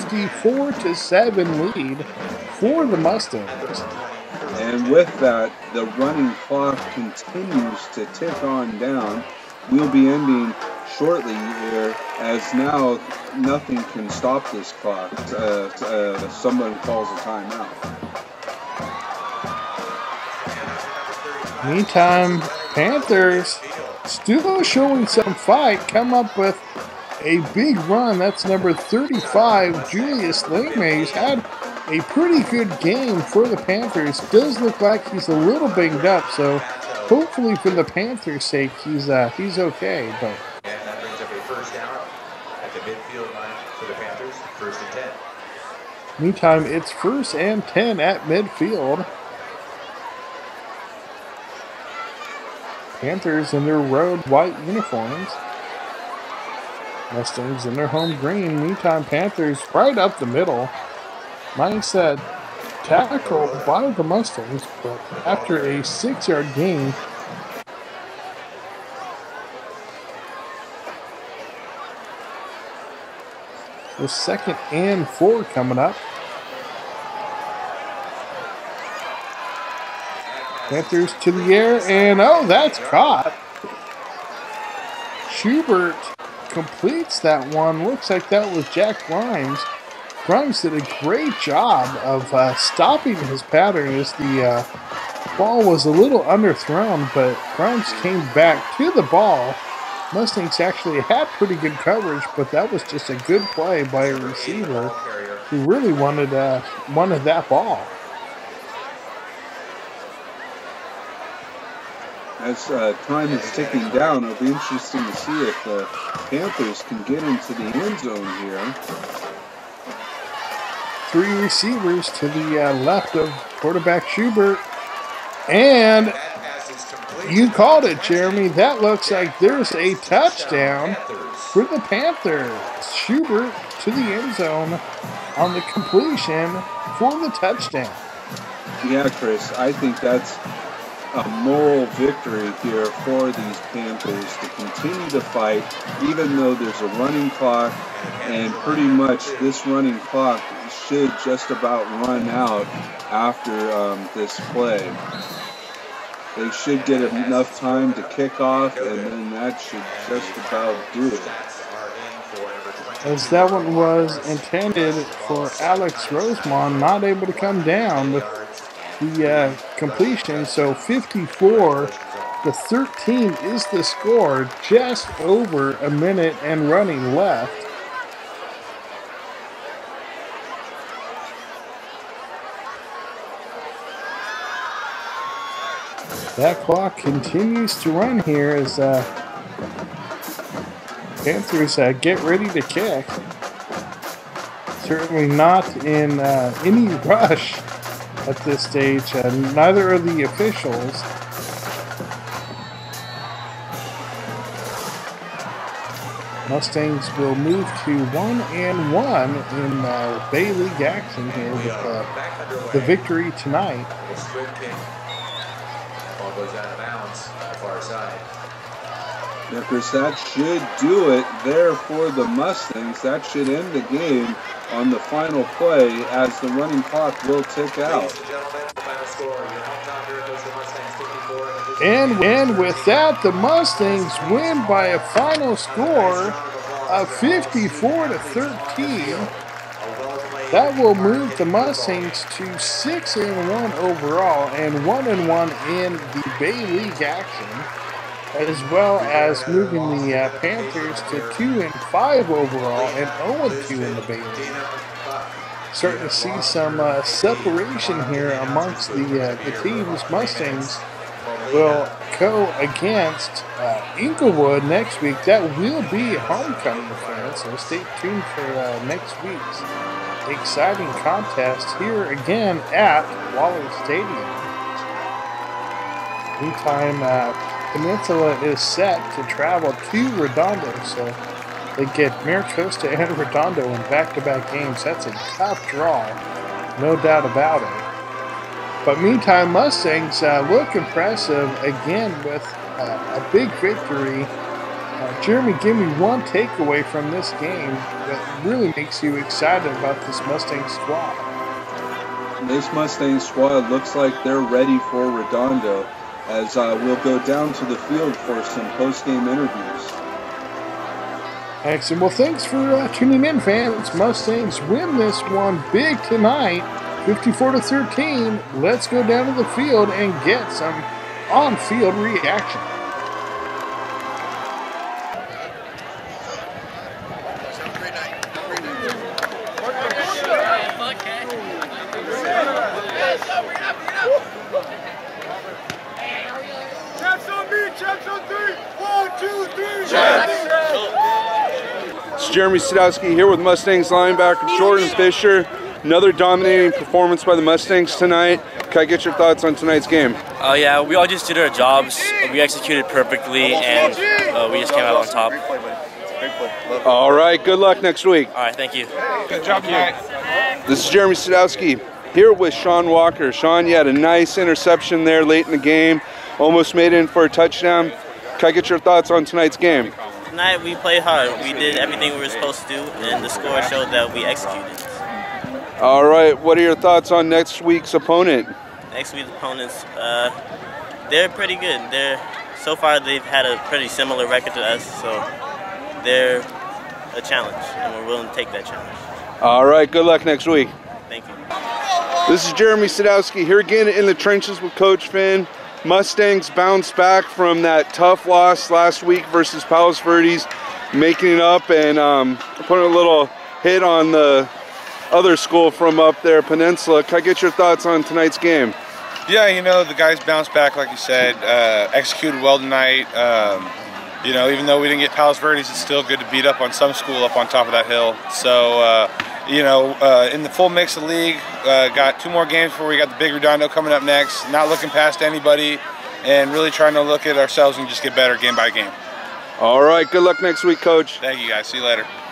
54-7 lead for the Mustangs. And with that, the running clock continues to tick on down. We'll be ending shortly here, as now nothing can stop this clock. Someone calls a timeout. Meantime, Panthers still showing some fight, come up with a big run. That's number 35, Julius Langmaid. He's had a pretty good game for the Panthers. Does look like he's a little banged up, so hopefully for the Panthers' sake, he's okay. But and that brings up a first down at the midfield line for the Panthers, 1st and 10. Meantime, it's 1st and 10 at midfield. Panthers in their road white uniforms. Mustangs in their home green. Meantime, Panthers right up the middle. Nice tackle by the Mustangs, but after a 6-yard gain, so 2nd and 4 coming up. Panthers to the air, and that's caught. Schubert completes that one. Looks like that was Jack Grimes. Grimes did a great job of stopping his pattern as the ball was a little underthrown, but Grimes came back to the ball, Mustangs actually had pretty good coverage, but that was just a good play by a receiver who really wanted that ball. As time is ticking down, it'll be interesting to see if the Panthers can get into the end zone here. 3 receivers to the left of quarterback Schubert. And you called it, Jeremy. That looks like there's a touchdown for the Panthers. Schubert to the end zone on the completion for the touchdown. Yeah, Chris, I think that's a moral victory here for these Panthers to continue to fight, even though there's a running clock, and pretty much this running clock should just about run out after this play. They should get enough time to kick off, and then that should just about do it. As that one was intended for Alex Rosemond, not able to come down with the completion. So 54-13 is the score, just over a minute and running left. That clock continues to run here as Panthers get ready to kick. Certainly not in any rush at this stage. Neither are the officials. Mustangs will move to 1-1 in Bay League action here with the victory tonight. Ball goes out of bounds on the far side. Because that should do it there for the Mustangs. That should end the game on the final play as the running clock will tick out. Ladies and gentlemen, the final score, your hometown Miracles, the Mustangs 54. And with that, the Mustangs win by a final score of 54-13. That will move the Mustangs to 6-1 overall and 1-1 in the Bay League action, as well as moving the Panthers to 2-5 overall and 0-2 in the Bay League. Starting to see some separation here amongst the teams. Mustangs will go against Inglewood next week. That will be a homecoming fan, so stay tuned for next week's exciting contest here again at Waller Stadium. Meantime, Peninsula is set to travel to Redondo, so they get Maricosta and Redondo in back-to-back games. That's a tough draw, no doubt about it. But meantime, Mustangs look impressive again with a big victory. Jeremy, give me one takeaway from this game that really makes you excited about this Mustang squad. This Mustang squad looks like they're ready for Redondo, as we'll go down to the field for some post-game interviews. Excellent. Well, thanks for tuning in, fans. Mustangs win this one big tonight, 54-13. Let's go down to the field and get some on-field reaction. It's Jeremy Sadowski here with Mustangs linebacker Jordan Fisher. Another dominating performance by the Mustangs tonight. Can I get your thoughts on tonight's game? Yeah, we all just did our jobs. We executed perfectly, and we just came out on top. All right, good luck next week. All right, thank you. Good job tonight. This is Jeremy Sadowski here with Sean Walker. Sean, you had a nice interception there late in the game. Almost made it in for a touchdown. Can I get your thoughts on tonight's game? Tonight we played hard. We did everything we were supposed to do, and the score showed that we executed. All right, what are your thoughts on next week's opponent? Next week's opponents, they're pretty good. So far they've had a pretty similar record to us, so they're a challenge, and we're willing to take that challenge. All right, good luck next week. Thank you. This is Jeremy Sadowski here again in the trenches with Coach Finn. Mustangs bounced back from that tough loss last week versus Palos Verdes, making it up and putting a little hit on the other school from up there, Peninsula. Can I get your thoughts on tonight's game? Yeah, you know, the guys bounced back, like you said, executed well tonight. You know, even though we didn't get Palos Verdes, it's still good to beat up on some school up on top of that hill. So, you know, in the full mix of the league, got 2 more games before we got the big Redondo coming up next. Not looking past anybody and really trying to look at ourselves and just get better game by game. All right, good luck next week, Coach. Thank you, guys. See you later.